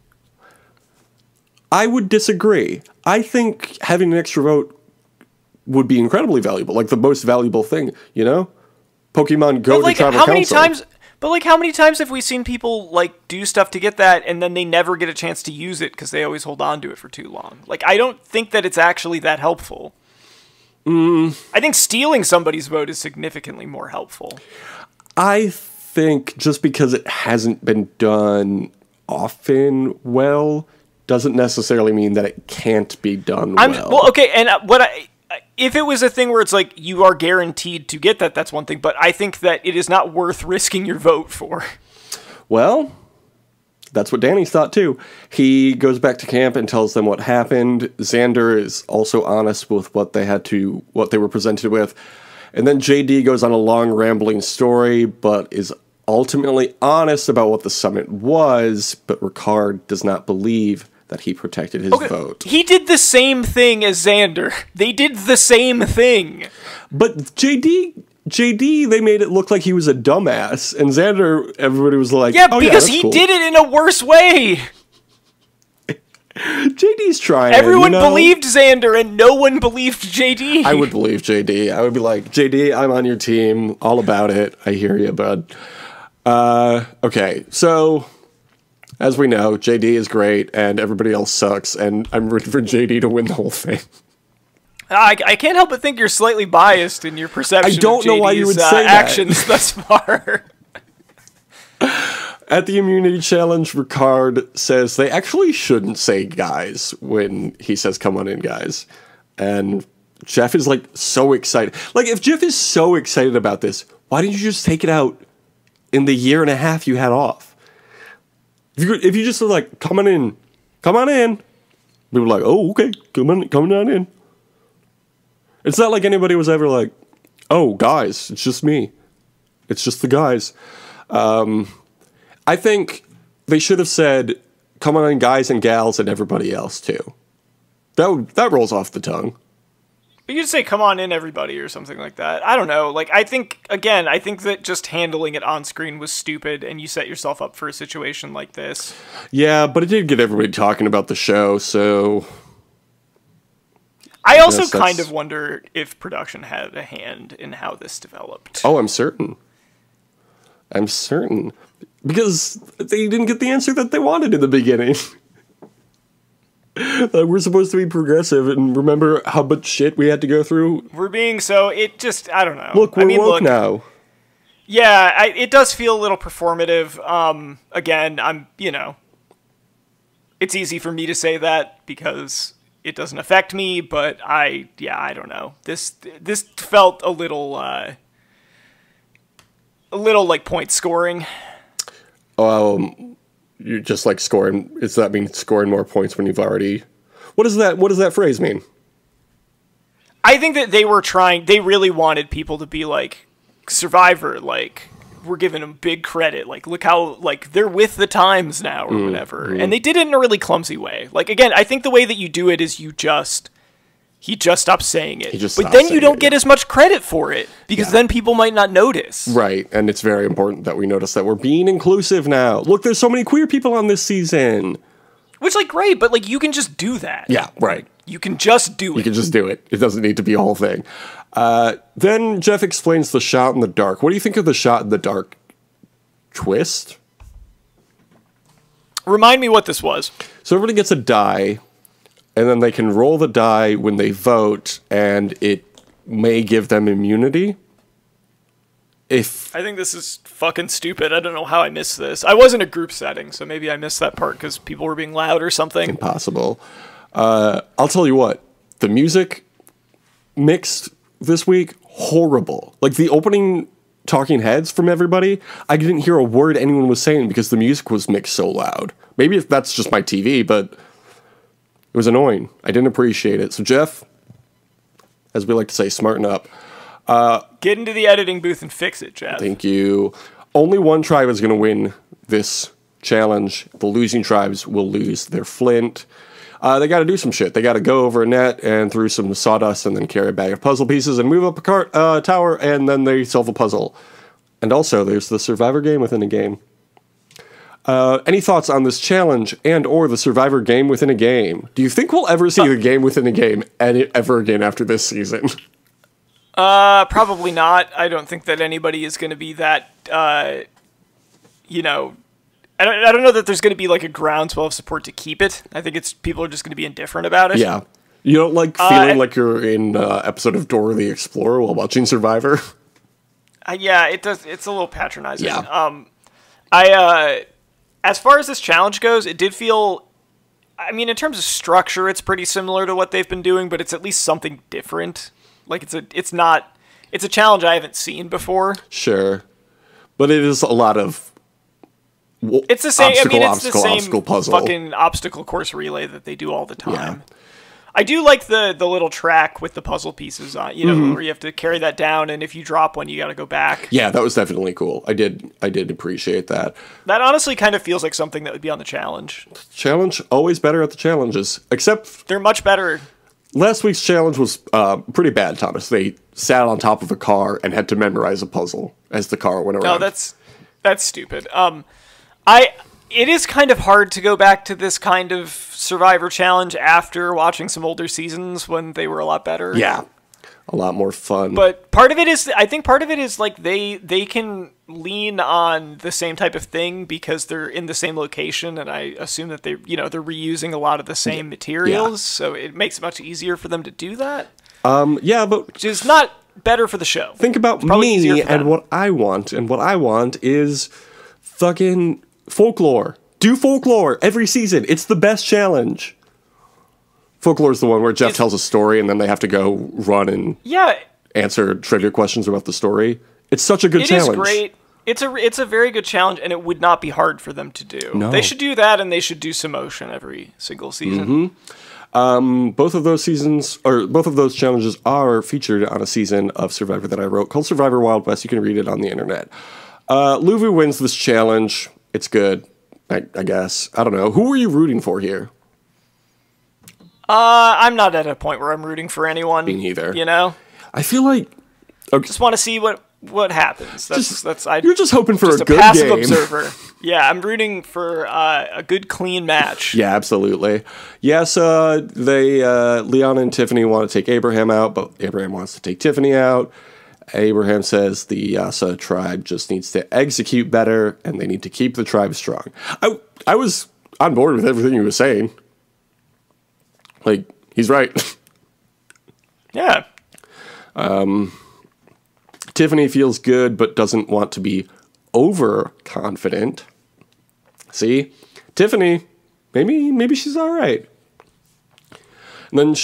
I would disagree. I think having an extra vote would be incredibly valuable, like the most valuable thing, you know? Pokemon Go to Tribal Council. But like, how many times have we seen people like do stuff to get that, and then they never get a chance to use it because they always hold on to it for too long? Like, I don't think that it's actually that helpful. I think stealing somebody's vote is significantly more helpful. I think just because it hasn't been done often well doesn't necessarily mean that it can't be done well. Well, okay, and if it was a thing where it's like you are guaranteed to get that, that's one thing. But I think that it is not worth risking your vote for. Well, that's what Danny's thought too. He goes back to camp and tells them what happened. Xander is also honest with what they were presented with. And then JD goes on a long rambling story, but is ultimately honest about what the summit was, but Ricard does not believe that he protected his vote. He did the same thing as Xander. They did the same thing. But JD, they made it look like he was a dumbass, and Xander, everybody was like, yeah, because he did it in a worse way. JD's trying. Everyone believed Xander, and no one believed JD. I would believe JD. I would be like, JD, I'm on your team, all about it. I hear you, bud. Okay, so as we know, JD is great, and everybody else sucks, and I'm rooting for JD to win the whole thing. I can't help but think you're slightly biased in your perception. I don't know why you would say actions thus far. At the immunity challenge, Ricard says they actually shouldn't say guys when he says, come on in, guys. And Jeff is like so excited. Like, if Jeff is so excited about this, why didn't you just take it out in the year and a half you had off? If you just were like, come on in, we were like, oh, okay, come on in. It's not like anybody was ever like, oh, guys, it's just me. It's just the guys. I think they should have said, come on in, guys and gals, and everybody else, too. That rolls off the tongue. You could say, come on in, everybody, or something like that. I don't know. Like, I think that just handling it on screen was stupid, and you set yourself up for a situation like this. Yeah, but it did get everybody talking about the show, so... I also kind of wonder if production had a hand in how this developed. Oh, I'm certain. Because they didn't get the answer that they wanted in the beginning. We're supposed to be progressive and remember how much shit we had to go through. We're being so... I don't know. Look, we're woke now. Yeah, it does feel a little performative. Again, it's easy for me to say that because... it doesn't affect me, but I don't know. This felt a little like point scoring. You're just like scoring. Does that mean scoring more points when you've already? What does that phrase mean? I think that they really wanted people to be like Survivor, like we're giving them big credit. Like, look how, like, they're with the times now or whatever. And they did it in a really clumsy way. Like, again, I think the way that you do it is he just stops saying it. But then you don't get as much credit for it because then people might not notice. Right. And it's very important that we notice that we're being inclusive now. Look, there's so many queer people on this season. Which, like, great, but, like, you can just do that. Yeah, right. You can just do it. You can just do it. It doesn't need to be a whole thing. Then Jeff explains the shot in the dark. What do you think of the shot in the dark twist? Remind me what this was. So everybody gets a die, and then they can roll the die when they vote, and it may give them immunity. I think this is fucking stupid. I don't know how I missed this. I was in a group setting, so maybe I missed that part because people were being loud or something. Impossible. I'll tell you what. The music mixed this week, horrible. Like, the opening talking heads from everybody, I didn't hear a word anyone was saying because the music was mixed so loud. Maybe that's just my TV, but it was annoying. I didn't appreciate it. So, Jeff, as we like to say, smarten up. Get into the editing booth and fix it, Jeff. Thank you. Only one tribe is going to win this challenge. The losing tribes will lose their flint. They got to do some shit. They got to go over a net and through some sawdust and then carry a bag of puzzle pieces and move up a tower, and then they solve a puzzle. And also, there's the Survivor game within a game. Any thoughts on this challenge and or the Survivor game within a game? Do you think we'll ever see the game within a game ever again after this season? Probably not. I don't think that anybody is going to be that, you know... I don't know that there's going to be like a groundswell of support to keep it. I think people are just going to be indifferent about it. Yeah. You don't like feeling like you're in an episode of Dora the Explorer while watching Survivor? Yeah, it does. It's a little patronizing. Yeah. As far as this challenge goes, it did feel... I mean, in terms of structure, it's pretty similar to what they've been doing, but it's at least something different. Like, it's a challenge I haven't seen before. Sure. But it is a lot of... It's the same. It's the same obstacle puzzle. Fucking obstacle course relay that they do all the time. Yeah. I do like the little track with the puzzle pieces on, where you have to carry that down, and if you drop one, you got to go back. Yeah, that was definitely cool. I did appreciate that. That honestly kind of feels like something that would be on the challenge. Challenge, always better at the challenges, except they're much better. Last week's challenge was pretty bad, Thomas. They sat on top of a car and had to memorize a puzzle as the car went around. No, that's stupid. It is kind of hard to go back to this kind of Survivor challenge after watching some older seasons when they were a lot better. Yeah, a lot more fun. But I think part of it is like they can lean on the same type of thing because they're in the same location, and I assume that they're reusing a lot of the same materials, so it makes it much easier for them to do that. Yeah, but which is not better for the show. Think about me and what I want, and what I want is fucking folklore. Do folklore every season. It's the best challenge. Folklore is the one where Jeff tells a story and then they have to go run and answer trivia questions about the story. It's such a good challenge. It is great. It's a very good challenge, and it would not be hard for them to do. No. They should do that, and they should do some motion every single season. Both of those challenges are featured on a season of Survivor that I wrote called Survivor Wild West. You can read it on the internet. Luvu wins this challenge. It's good, I guess. I don't know. Who were you rooting for here? I'm not at a point where I'm rooting for anyone. Me neither. I feel like... Okay. Just want to see what happens. You're just hoping for a good passive game. Observer. Yeah, I'm rooting for a good, clean match. Yeah, absolutely. Yes, Liana and Tiffany want to take Abraham out, but Abraham wants to take Tiffany out. Abraham says the Yasa tribe just needs to execute better, and they need to keep the tribe strong. I was on board with everything he was saying. Like, he's right. Yeah. Tiffany feels good, but doesn't want to be overconfident. See? Tiffany, maybe she's all right. And then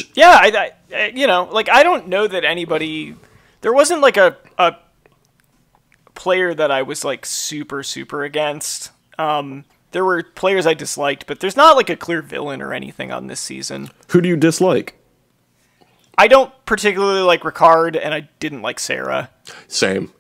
I don't know that anybody... There wasn't like a player that I was like super, super against. There were players I disliked, but there's not like a clear villain or anything on this season. Who do you dislike? I don't particularly like Ricard, and I didn't like Sarah. Same.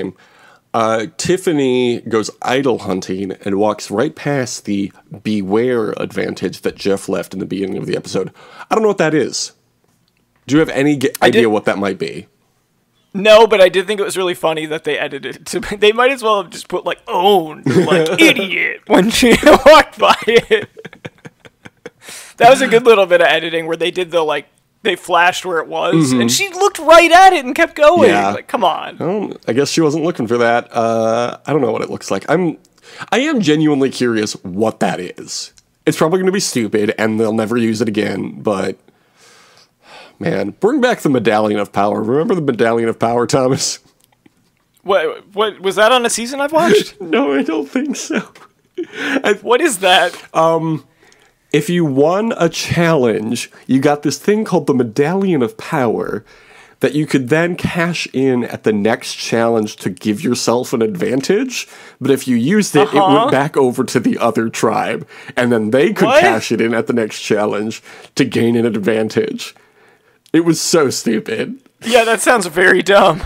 Tiffany goes idol hunting and walks right past the beware advantage that Jeff left in the beginning of the episode. I don't know what that is. Do you have any idea what that might be? No, but I did think it was really funny that they edited it. They might as well have just put, like, owned, like, idiot, when she walked by it. That was a good little bit of editing where they did they flashed where it was, and she looked right at it and kept going. Yeah. Like, come on. Well, I guess she wasn't looking for that. I don't know what it looks like. I am genuinely curious what that is. It's probably going to be stupid, and they'll never use it again, but... Man, bring back the Medallion of Power. Remember the Medallion of Power, Thomas? What was that on a season I've watched? No, I don't think so. What is that? If you won a challenge, you got this thing called the Medallion of Power that you could then cash in at the next challenge to give yourself an advantage. But if you used it, it went back over to the other tribe. And then they could cash it in at the next challenge to gain an advantage. It was so stupid. Yeah, that sounds very dumb.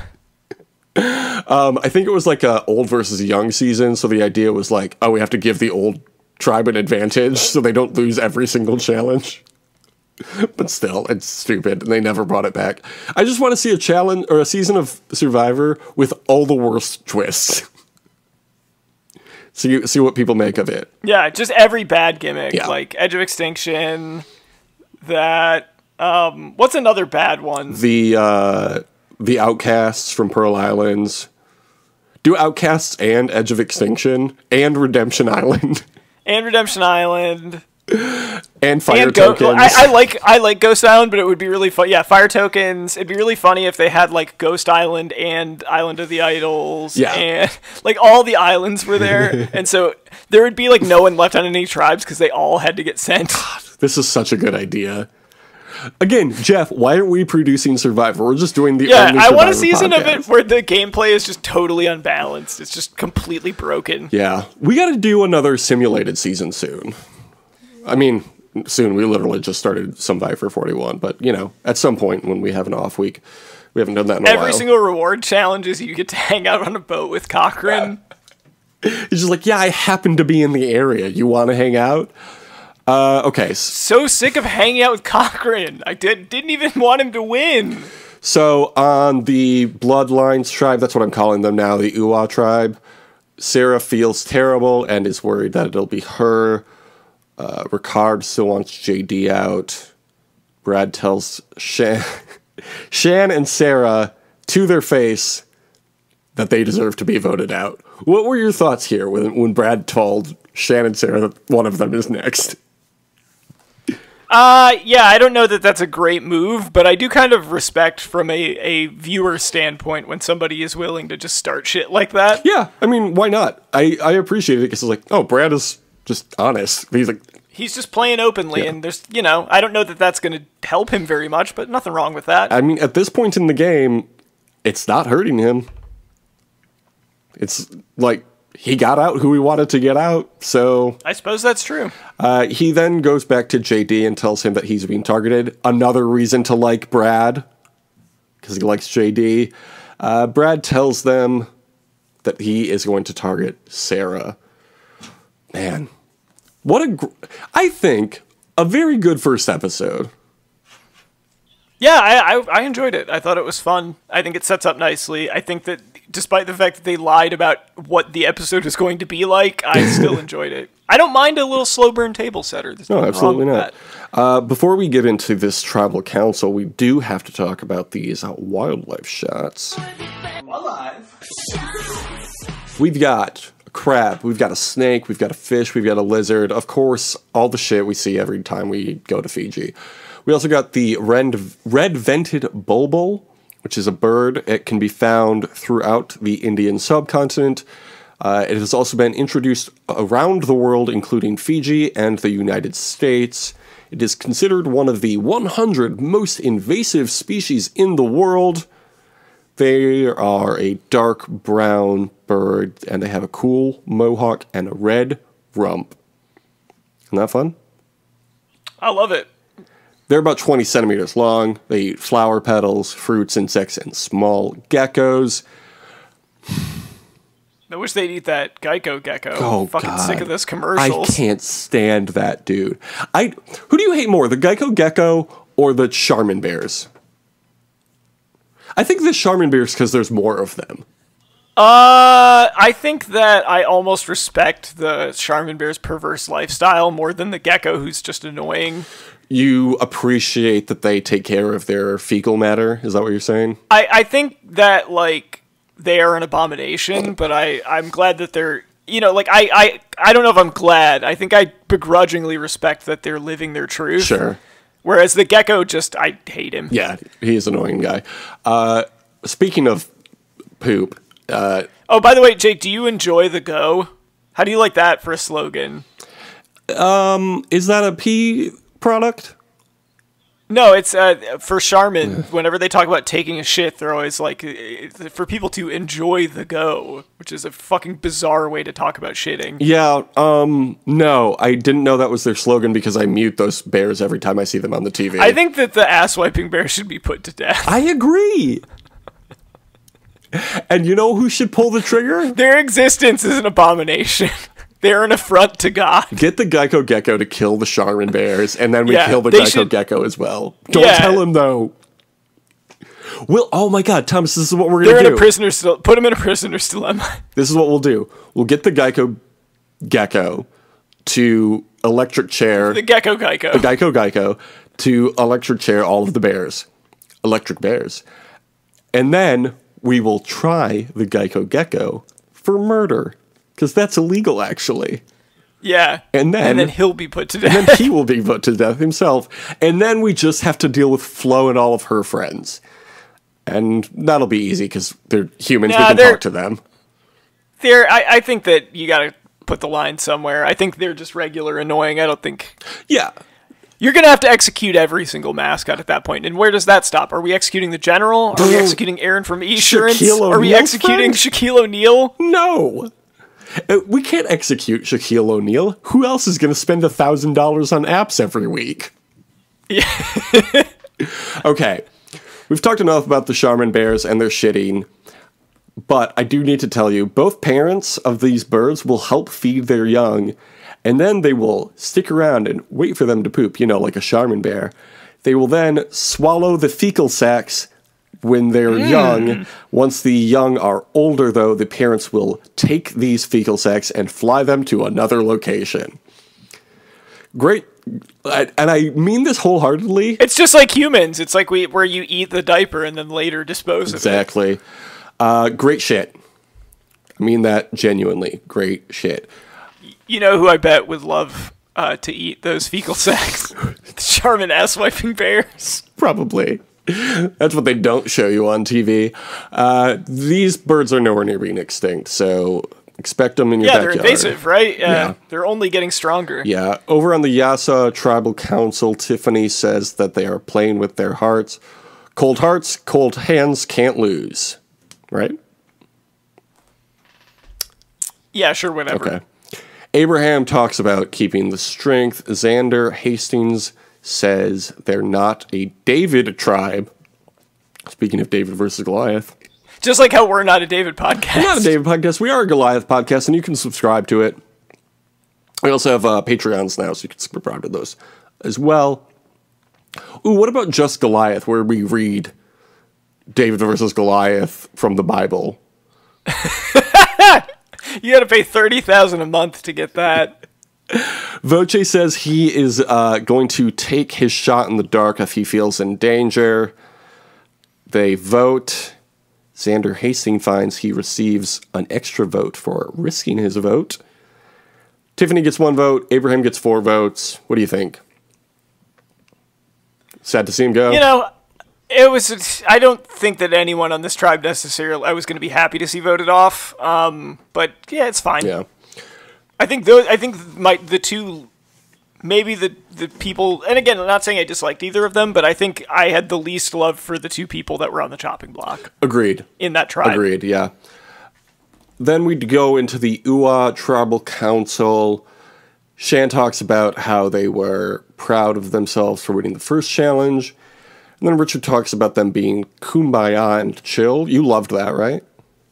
I think it was like a old versus young season, so the idea was like, we have to give the old tribe an advantage so they don't lose every single challenge. But still, it's stupid, and they never brought it back. I just want to see a challenge or a season of Survivor with all the worst twists. See what people make of it. Yeah, just every bad gimmick, Yeah. like Edge of Extinction. That what's another bad one? The Outcasts from Pearl Islands. Do Outcasts and Edge of Extinction and Redemption Island And Redemption Island. and Fire And Tokens. I like Ghost Island, but it would be really fun. Yeah, Fire Tokens. It'd be really funny if they had like Ghost Island and Island of the Idols. Yeah. And like all the islands were there, and so there would be like no one left on any tribes because they all had to get sent. This is such a good idea. Again, Jeff, why aren't we producing Survivor? We're just doing the Yeah, only I Survivor want a season of podcast. it where the gameplay is just totally unbalanced. It's just completely broken. Yeah, we got to do another simulated season soon. I mean, soon. We literally just started Sumvivor 41, but you know, at some point when we have an off week, we haven't done that in a while. Every single reward challenge is you get to hang out on a boat with Cochrane. He's just like, yeah, I happen to be in the area. You want to hang out? Okay. So sick of hanging out with Cochrane. I didn't even want him to win. So on the Bloodlines tribe, that's what I'm calling them now, the Uwa tribe, Sarah feels terrible and is worried that it'll be her. Ricard still wants JD out. Brad tells Shan and Sarah to their face that they deserve to be voted out. What were your thoughts here when Brad told Shan and Sarah that one of them is next? Yeah, I don't know that that's a great move, but I do kind of respect from a viewer standpoint when somebody is willing to just start shit like that. Yeah, I mean, why not? I appreciate it because it's like, oh, Brad is just honest. He's like, He's just playing openly, Yeah. and there's, I don't know that that's going to help him very much, but nothing wrong with that. I mean, at this point in the game, it's not hurting him. It's like he got out who he wanted to get out, so I suppose that's true. he then goes back to JD and tells him that he's being targeted. Another reason to like Brad, because he likes JD. Brad tells them that he is going to target Sarah. Man, I think a very good first episode. Yeah, I enjoyed it. I thought it was fun. I think it sets up nicely. I think that despite the fact that they lied about what the episode was going to be like, I still enjoyed it. I don't mind a little slow burn table setter. There's No, nothing absolutely wrong with not. that. Before we get into this tribal council, we do have to talk about these wildlife shots. We've got a crab, we've got a snake, we've got a fish, we've got a lizard. Of course, all the shit we see every time we go to Fiji. We also got the red-vented bulbul, which is a bird. It can be found throughout the Indian subcontinent. It has also been introduced around the world, including Fiji and the United States. It is considered one of the 100 most invasive species in the world. They are a dark brown bird, and they have a cool mohawk and a red rump. Isn't that fun? I love it. They're about 20 centimeters long. They eat flower petals, fruits, insects, and small geckos. I wish they'd eat that Geico gecko. Oh, I'm fucking God. sick of this I commercials. can't stand that dude. Who do you hate more, the Geico gecko or the Charmin bears? I think the Charmin bears because there's more of them. I think that I almost respect the Charmin bear's perverse lifestyle more than the gecko who's just annoying. You appreciate that they take care of their fecal matter? Is that what you're saying? I think that, like, they are an abomination, but I'm glad that they're, I don't know if I'm glad. I think I begrudgingly respect that they're living their truth. Sure. Whereas the gecko, I hate him. Yeah, he's an annoying guy. Speaking of poop, Oh, by the way, Jake, do you enjoy the Go? How do you like that for a slogan? is that a pee product? No, it's for Charmin. Whenever they talk about taking a shit, they're always like, for people to enjoy the Go, which is a fucking bizarre way to talk about shitting. Yeah, no, I didn't know that was their slogan because I mute those bears every time I see them on the TV. I think that the ass wiping bear should be put to death. I agree. And you know who should pull the trigger? Their existence is an abomination. They're an affront to God. Get the Geico Gecko to kill the Charmin bears, and then we kill the they Geico should- Gecko as well. Don't tell him, though. Oh my god, Thomas, this is what we're going to do. They're in a prisoner's dilemma. Put them in a prisoner's dilemma. This is what we'll do. We'll get the Geico Gecko to electric chair... The Gecko Geico. The Geico Geico to electric chair all of the bears. Electric bears. And then we will try the Geico Gecko for murder. Because that's illegal, actually. Yeah. And then he'll be put to death. And then he will be put to death himself. And then we just have to deal with Flo and all of her friends. And that'll be easy because they're humans. We can talk to them. I think that you got to put the line somewhere. I think they're just regular annoying. I don't think... Yeah. You're going to have to execute every single mascot at that point. And where does that stop? Are we executing the general? Are we executing Aaron from Esurance? Are we executing Shaquille O'Neal? No. We can't execute Shaquille O'Neal. Who else is going to spend $1,000 on apps every week? Yeah. Okay. We've talked enough about the Charmin bears and their shitting. But I do need to tell you, both parents of these birds will help feed their young, and then they will stick around and wait for them to poop, like a Charmin bear. They will then swallow the fecal sacs when they're young. Once the young are older, though, the parents will take these fecal sacs and fly them to another location. Great. And I mean this wholeheartedly. It's just like humans. It's like where you eat the diaper and then later dispose of it. Exactly. Great shit. I mean that genuinely. Great shit. You know who I bet would love to eat those fecal sacs? The Charmin ass-wiping bears. Probably. That's what they don't show you on TV. These birds are nowhere near being extinct, so expect them in your backyard. Yeah, they're invasive, right? Yeah. They're only getting stronger. Yeah. Over on the Yasa Tribal Council, Tiffany says that they are playing with their hearts. Cold hearts, cold hands can't lose. Right? Yeah, sure, whatever. Okay. Abraham talks about keeping the strength. Xander Hastings says they're not a David tribe. Speaking of David versus Goliath. Just like how we're not a David podcast. We're not a David podcast. We are a Goliath podcast, and you can subscribe to it. We also have Patreons now, so you can subscribe to those as well. Ooh, what about Just Goliath, where we read David versus Goliath from the Bible? You gotta pay $30,000 a month to get that. Voce says he is going to take his shot in the dark if he feels in danger. They vote. Xander Hastings finds he receives an extra vote for risking his vote. Tiffany gets 1 vote. Abraham gets 4 votes. What do you think? Sad to see him go? I don't think that anyone on this tribe necessarily I was going to be happy to see voted off. But yeah, it's fine. Yeah. I think the two, maybe the people, and again, I'm not saying I disliked either of them, but I think I had the least love for the 2 people that were on the chopping block. Agreed. In that tribe. Agreed, yeah. Then we'd go into the UA Tribal Council. Shan talks about how they were proud of themselves for winning the first challenge. And then Richard talks about them being kumbaya and chill. You loved that, right?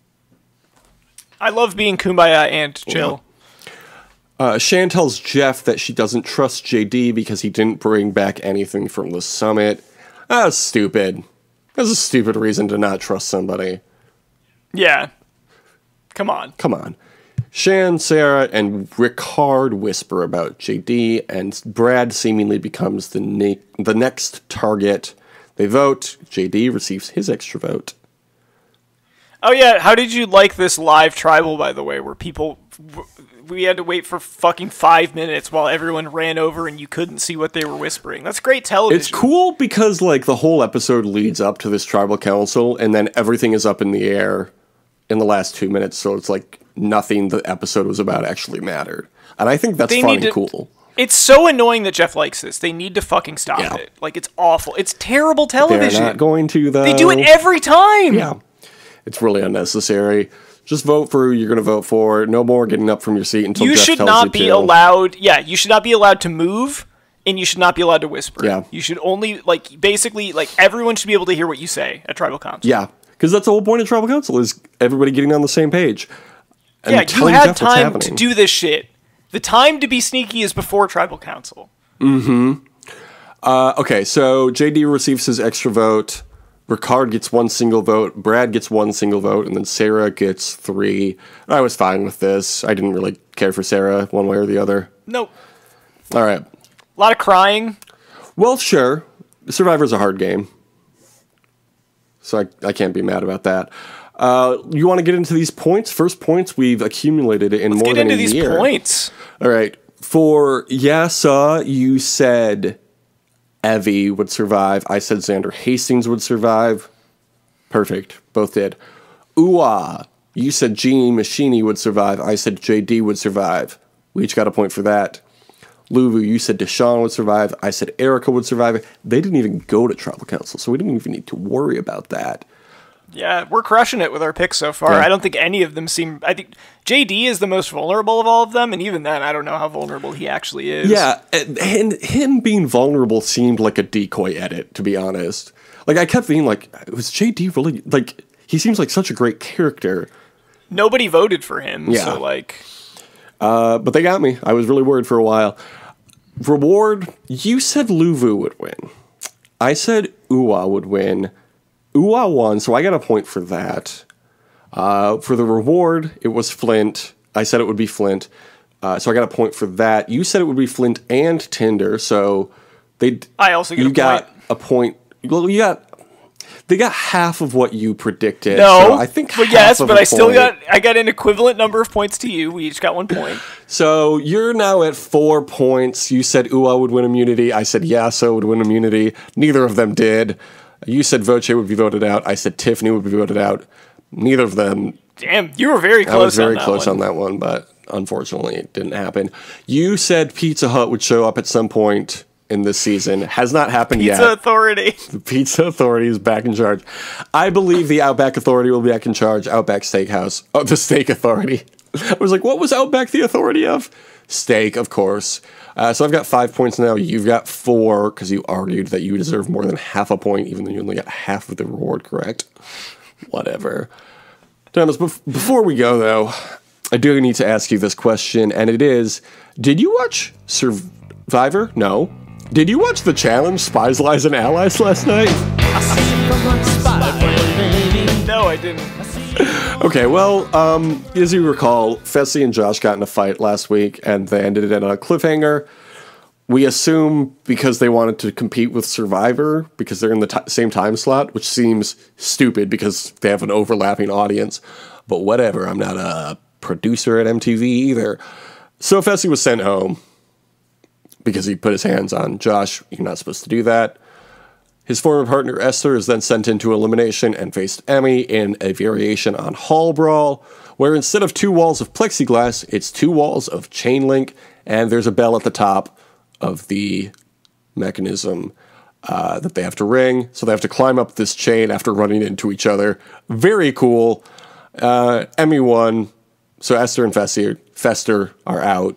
I love being kumbaya and chill. Yeah. Shan tells Jeff that she doesn't trust JD because he didn't bring back anything from the summit. That's stupid. That's a stupid reason to not trust somebody. Yeah. Come on. Come on. Shan, Sarah, and Rickard whisper about JD, and Brad seemingly becomes the next target. They vote. JD receives his extra vote. Oh, yeah. How did you like this live tribal, by the way, where we had to wait for fucking 5 minutes while everyone ran over and you couldn't see what they were whispering? That's great television. It's cool because, the whole episode leads up to this tribal council, and then everything is up in the air in the last 2 minutes, so it's nothing the episode was about actually mattered. And I think that's fun and cool. It's so annoying that Jeff likes this. They need to fucking stop it. It's awful. It's terrible television. They're not going to, though. They do it every time. Yeah. It's really unnecessary. Just vote for who you're going to vote for. No more getting up from your seat until Jeff tells you to. You should not be allowed... Yeah, you should not be allowed to move, and you should not be allowed to whisper. Yeah. You should only, basically, everyone should be able to hear what you say at Tribal Council. Yeah, because that's the whole point of Tribal Council, is everybody getting on the same page. And yeah, you had time to do this shit. The time to be sneaky is before tribal council. Okay, so JD receives his extra vote. Ricard gets 1 single vote. Brad gets 1 single vote. And then Sarah gets 3. I was fine with this. I didn't really care for Sarah one way or the other. Nope. All right. A lot of crying. Well, sure. Survivor's a hard game. So I can't be mad about that. You want to get into these points? First points we've accumulated in more than a year. Let's get into these points. All right. For Yasa, you said Evie would survive. I said Xander Hastings would survive. Perfect. Both did. Ooh-ah. You said Jeannie Machini would survive. I said JD would survive. We each got a point for that. Luvu, you said Deshaun would survive. I said Erica would survive. They didn't even go to Tribal Council, so we didn't even need to worry about that. Yeah, we're crushing it with our picks so far. Yeah. I don't think any of them seem... I think JD is the most vulnerable of all of them, and even then, I don't know how vulnerable he actually is. Yeah, and him being vulnerable seemed like a decoy edit, to be honest. Like, I kept being like, was JD really... Like, he seems like such a great character. Nobody voted for him, Yeah. so, like... But they got me. I was really worried for a while. Reward, you said Luvu would win. I said Uwa would win. Uwa won, so I got a point for that. For the reward, it was Flint. I said it would be Flint, so I got a point for that. You said it would be Flint and Tinder, so I also get a point. You got a point. Well, they got half of what you predicted. No, so I think but half of a I still point. I got an equivalent number of points to you. We each got 1 point. So you're now at 4 points. You said Uwa would win immunity. I said Yasa would win immunity. Neither of them did. You said Voce would be voted out. I said Tiffany would be voted out. Neither of them. Damn, you were very close. I was very on that close one. on that one, but unfortunately it didn't happen. You said Pizza Hut would show up at some point in this season. Has not happened yet. Pizza Authority. The Pizza Authority is back in charge. I believe the Outback Authority will be back in charge. Outback Steakhouse. Oh, the Steak Authority. I was like, what was Outback the authority of? Steak, of course. So I've got 5 points now. You've got 4 because you argued that you deserve more than half a point, even though you only got half of the reward correct. Whatever. Thomas, before we go, though, I do need to ask you this question, and it is, did you watch Survivor? No. Did you watch the challenge, Spies, Lies, and Allies last night? No, I didn't. Okay, well, as you recall, Fessy and Josh got in a fight last week, and they ended it on a cliffhanger. We assume because they wanted to compete with Survivor, because they're in the same time slot, which seems stupid because they have an overlapping audience. But whatever, I'm not a producer at MTV either. So Fessy was sent home because he put his hands on Josh. You're not supposed to do that. His former partner, Esther, is then sent into elimination and faced Emmy in a variation on Hall Brawl, where instead of 2 walls of plexiglass, it's 2 walls of chain link, and there's a bell at the top of the mechanism that they have to ring. So they have to climb up this chain after running into each other. Very cool. Emmy won, so Esther and Fester are out.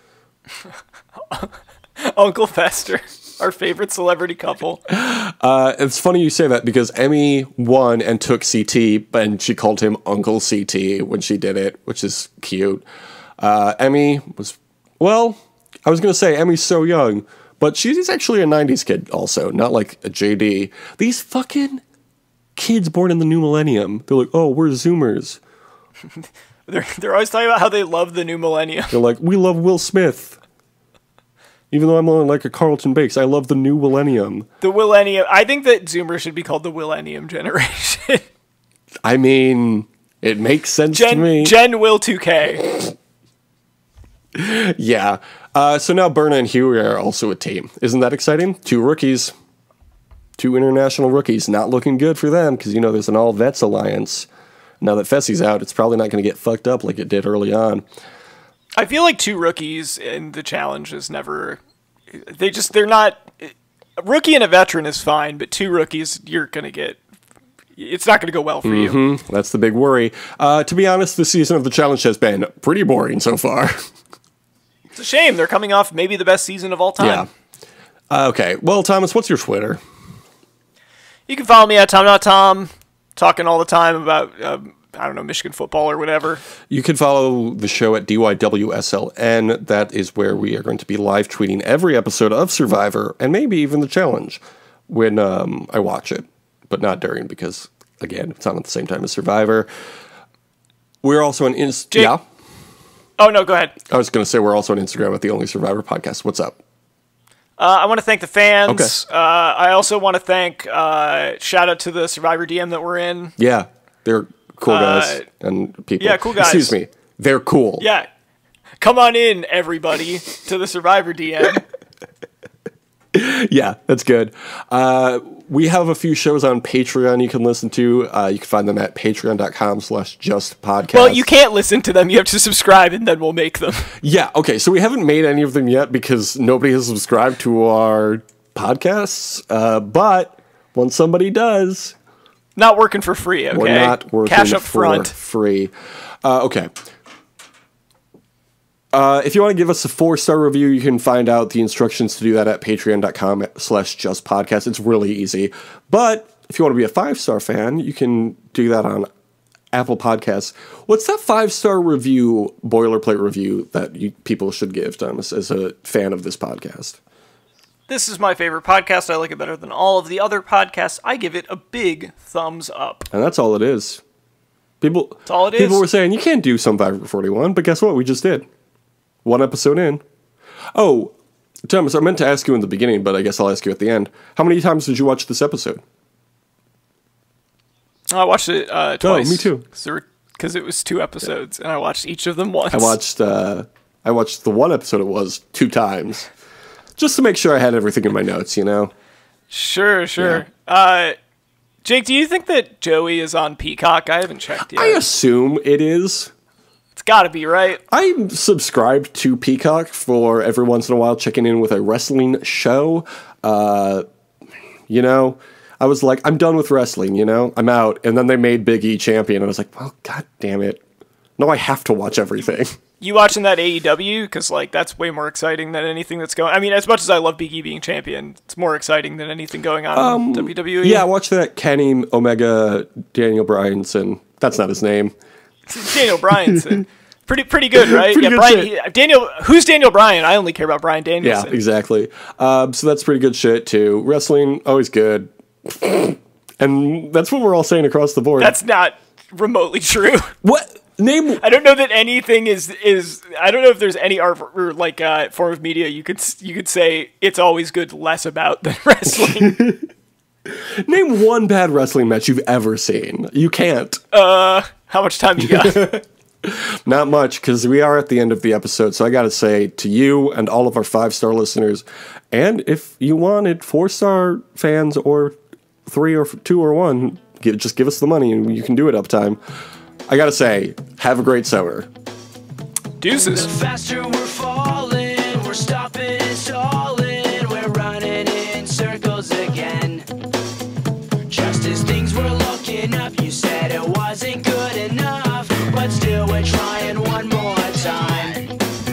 Uncle Fester. Our favorite celebrity couple. It's funny you say that because Emmy won and took CT, and she called him Uncle CT when she did it, which is cute. Emmy was, well, I was going to say Emmy's so young, but she's actually a 90s kid also, not like a JD. These fucking kids born in the new millennium, they're like, oh, we're Zoomers. They're always talking about how they love the new millennium. They're like, we love Will Smith. Even though I'm only like a Carlton Bakes, I love the new Willennium. The Willennium. I think that Zoomer should be called the Willennium Generation. I mean, it makes sense to me. Gen Will 2K. Yeah. So now Berna and Huey are also a team. Isn't that exciting? 2 rookies. 2 international rookies. Not looking good for them because, you know, there's an all-vets alliance. Now that Fessy's out, it's probably not going to get fucked up like it did early on. I feel like 2 rookies in the challenge is never... They're not... A rookie and a veteran is fine, but 2 rookies, you're going to get... It's not going to go well for you. That's the big worry. To be honest, the season of the challenge has been pretty boring so far. It's a shame. They're coming off maybe the best season of all time. Yeah. Okay. Well, Thomas, what's your Twitter? You can follow me at TomNotTom, talking all the time about I don't know, Michigan football or whatever. You can follow the show at DYWSLN. That is where we are going to be live tweeting every episode of Survivor and maybe even the challenge when I watch it, but not during because, again, it's not at the same time as Survivor. We're also on Yeah? Oh, no, go ahead. I was going to say we're also on Instagram at The Only Survivor Podcast. What's up? I want to thank the fans. Okay. I also want to thank, shout out to the Survivor DM that we're in. Yeah, they're cool guys and people. Yeah, cool guys. Excuse me. They're cool. Yeah. Come on in, everybody, to the Survivor DM. Yeah, that's good. We have a few shows on Patreon you can listen to. You can find them at patreon.com/justpodcast. Well, you can't listen to them. You have to subscribe, and then we'll make them. Yeah, okay. So we haven't made any of them yet because nobody has subscribed to our podcasts. But once somebody does... Not working for free, okay? We're not working Cash up for front. free. Okay. If you want to give us a 4-star review, you can find out the instructions to do that at patreon.com/justpodcast. It's really easy. But if you want to be a 5-star fan, you can do that on Apple Podcasts. What's that 5-star review, boilerplate review, that people should give, Thomas, as a fan of this podcast? This is my favorite podcast. I like it better than all of the other podcasts. I give it a big thumbs up. And that's all it is. That's all it is. People were saying, you can't do Sumvivor 41, but guess what? We just did. 1 episode in. Oh, Thomas, I meant to ask you in the beginning, but I guess I'll ask you at the end. How many times did you watch this episode? I watched it twice. Oh, me too. Because it was 2 episodes, and I watched each of them once. I watched the 1 episode it was 2 times. Just to make sure I had everything in my notes, you know? Sure. Yeah. Jake, do you think that Joey is on Peacock? I haven't checked yet. I assume it is. It's gotta be, right? I'm subscribed to Peacock for every once in a while checking in with a wrestling show. You know, I was like, I'm done with wrestling, you know? I'm out. And then they made Big E champion. I was like, well, god damn it. No, I have to watch everything. You watching that AEW? Because, like, that's way more exciting than anything that's going... I mean, as much as I love Big E being champion, it's more exciting than anything going on in WWE. Yeah, watch that Kenny Omega Daniel Bryanson. That's not his name. Daniel Bryanson. Pretty good, right? Pretty yeah, good Brian. Daniel. Who's Daniel Bryan? I only care about Bryan Danielson. Yeah, exactly. So that's pretty good shit too. Wrestling always good, and that's what we're all saying across the board. That's not remotely true. What name? I don't know that anything is. I don't know if there's any art or like form of media you could say it's always good less about than wrestling. Name one bad wrestling match you've ever seen. You can't. How much time you got? Not much, because we are at the end of the episode, so I gotta say to you and all of our 5-star listeners, and if you wanted 4-star fans or 3 or 2 or 1, just give us the money and you can do it uptime. I gotta say, have a great summer. Deuces. The faster we're falling, we're stopping and stalling, we're running in circles again. Just as things were looking up, you said it wasn't good enough, but still we're trying one more time.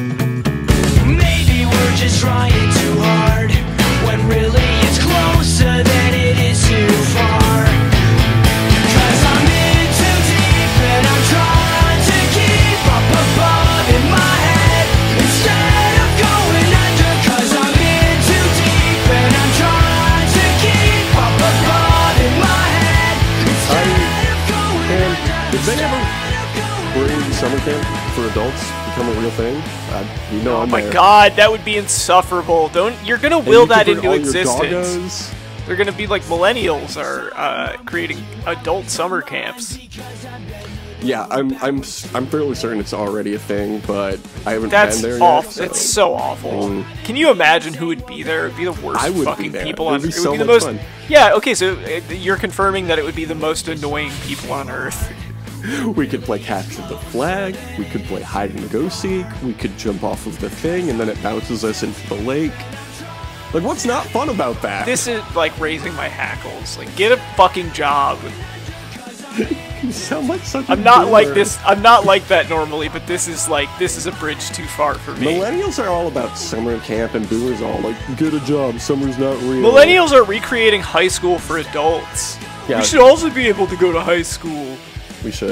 Maybe we're just trying too hard, when really it's closer than it is too far. 'Cause I'm in too deep and I'm trying to keep up above in my head instead of going under. 'Cause I'm in too deep and I'm trying to keep up above in my head instead of going under. Did they ever bring summer camp for adults become a real thing? You know, Oh I'm my there. god, that would be insufferable. You're gonna And will you could that bring into all your existence. doggos. They're gonna be like millennials are creating adult summer camps. Yeah, I'm fairly certain it's already a thing, but I haven't That's been there awful. yet. So. It's so awful. Can you imagine who would be there? It would be the worst I would be fucking there. people It would on be Earth. so the much most. fun. Yeah. Okay. So you're confirming that it would be the most annoying people on Earth. We could play capture the flag, we could play hide and go seek, we could jump off of the thing and then it bounces us into the lake. Like, what's not fun about that? This is like raising my hackles. Like, get a fucking job. You sound like such a I'm not like boomer. this. I'm not like that normally, but this is a bridge too far for me. Millennials are all about summer camp and boomers are all like, get a job, summer's not real. Millennials are recreating high school for adults. Yeah. We should also be able to go to high school. We should.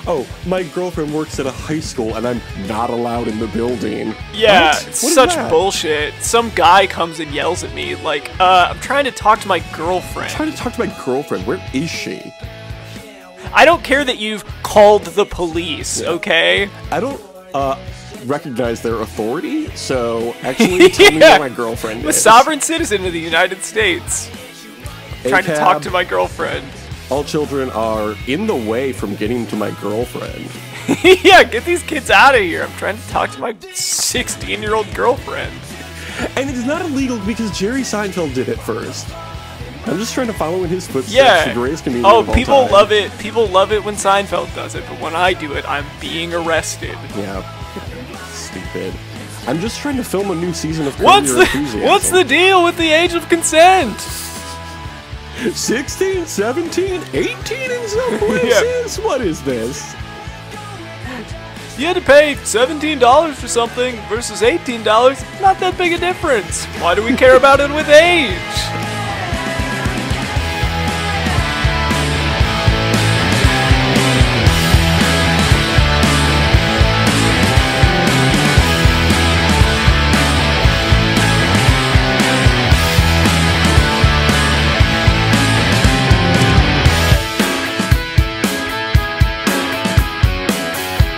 oh, my girlfriend works at a high school and I'm not allowed in the building. Yeah, What? it's What is such that? bullshit. Some guy comes and yells at me like, I'm trying to talk to my girlfriend. I'm trying to talk to my girlfriend. Where is she? I don't care that you've called the police, okay? I don't recognize their authority, so actually tell me where my girlfriend I'm a is. sovereign citizen of the United States. Trying to talk to my girlfriend. All children are in the way from getting to my girlfriend. Yeah, get these kids out of here. I'm trying to talk to my 16-year-old girlfriend. And it's not illegal because Jerry Seinfeld did it first. I'm just trying to follow in his footsteps. Yeah. The greatest comedian Oh, of all people time. love it. People love it when Seinfeld does it, but when I do it, I'm being arrested. Yeah. Stupid. I'm just trying to film a new season of Curb Your Enthusiasm. What's the deal with the age of consent? 16, 17, 18 in some places? What is this? You had to pay $17 for something versus $18. Not that big a difference. Why do we care about it with age?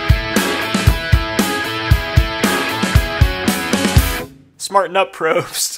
Smarten up, probes.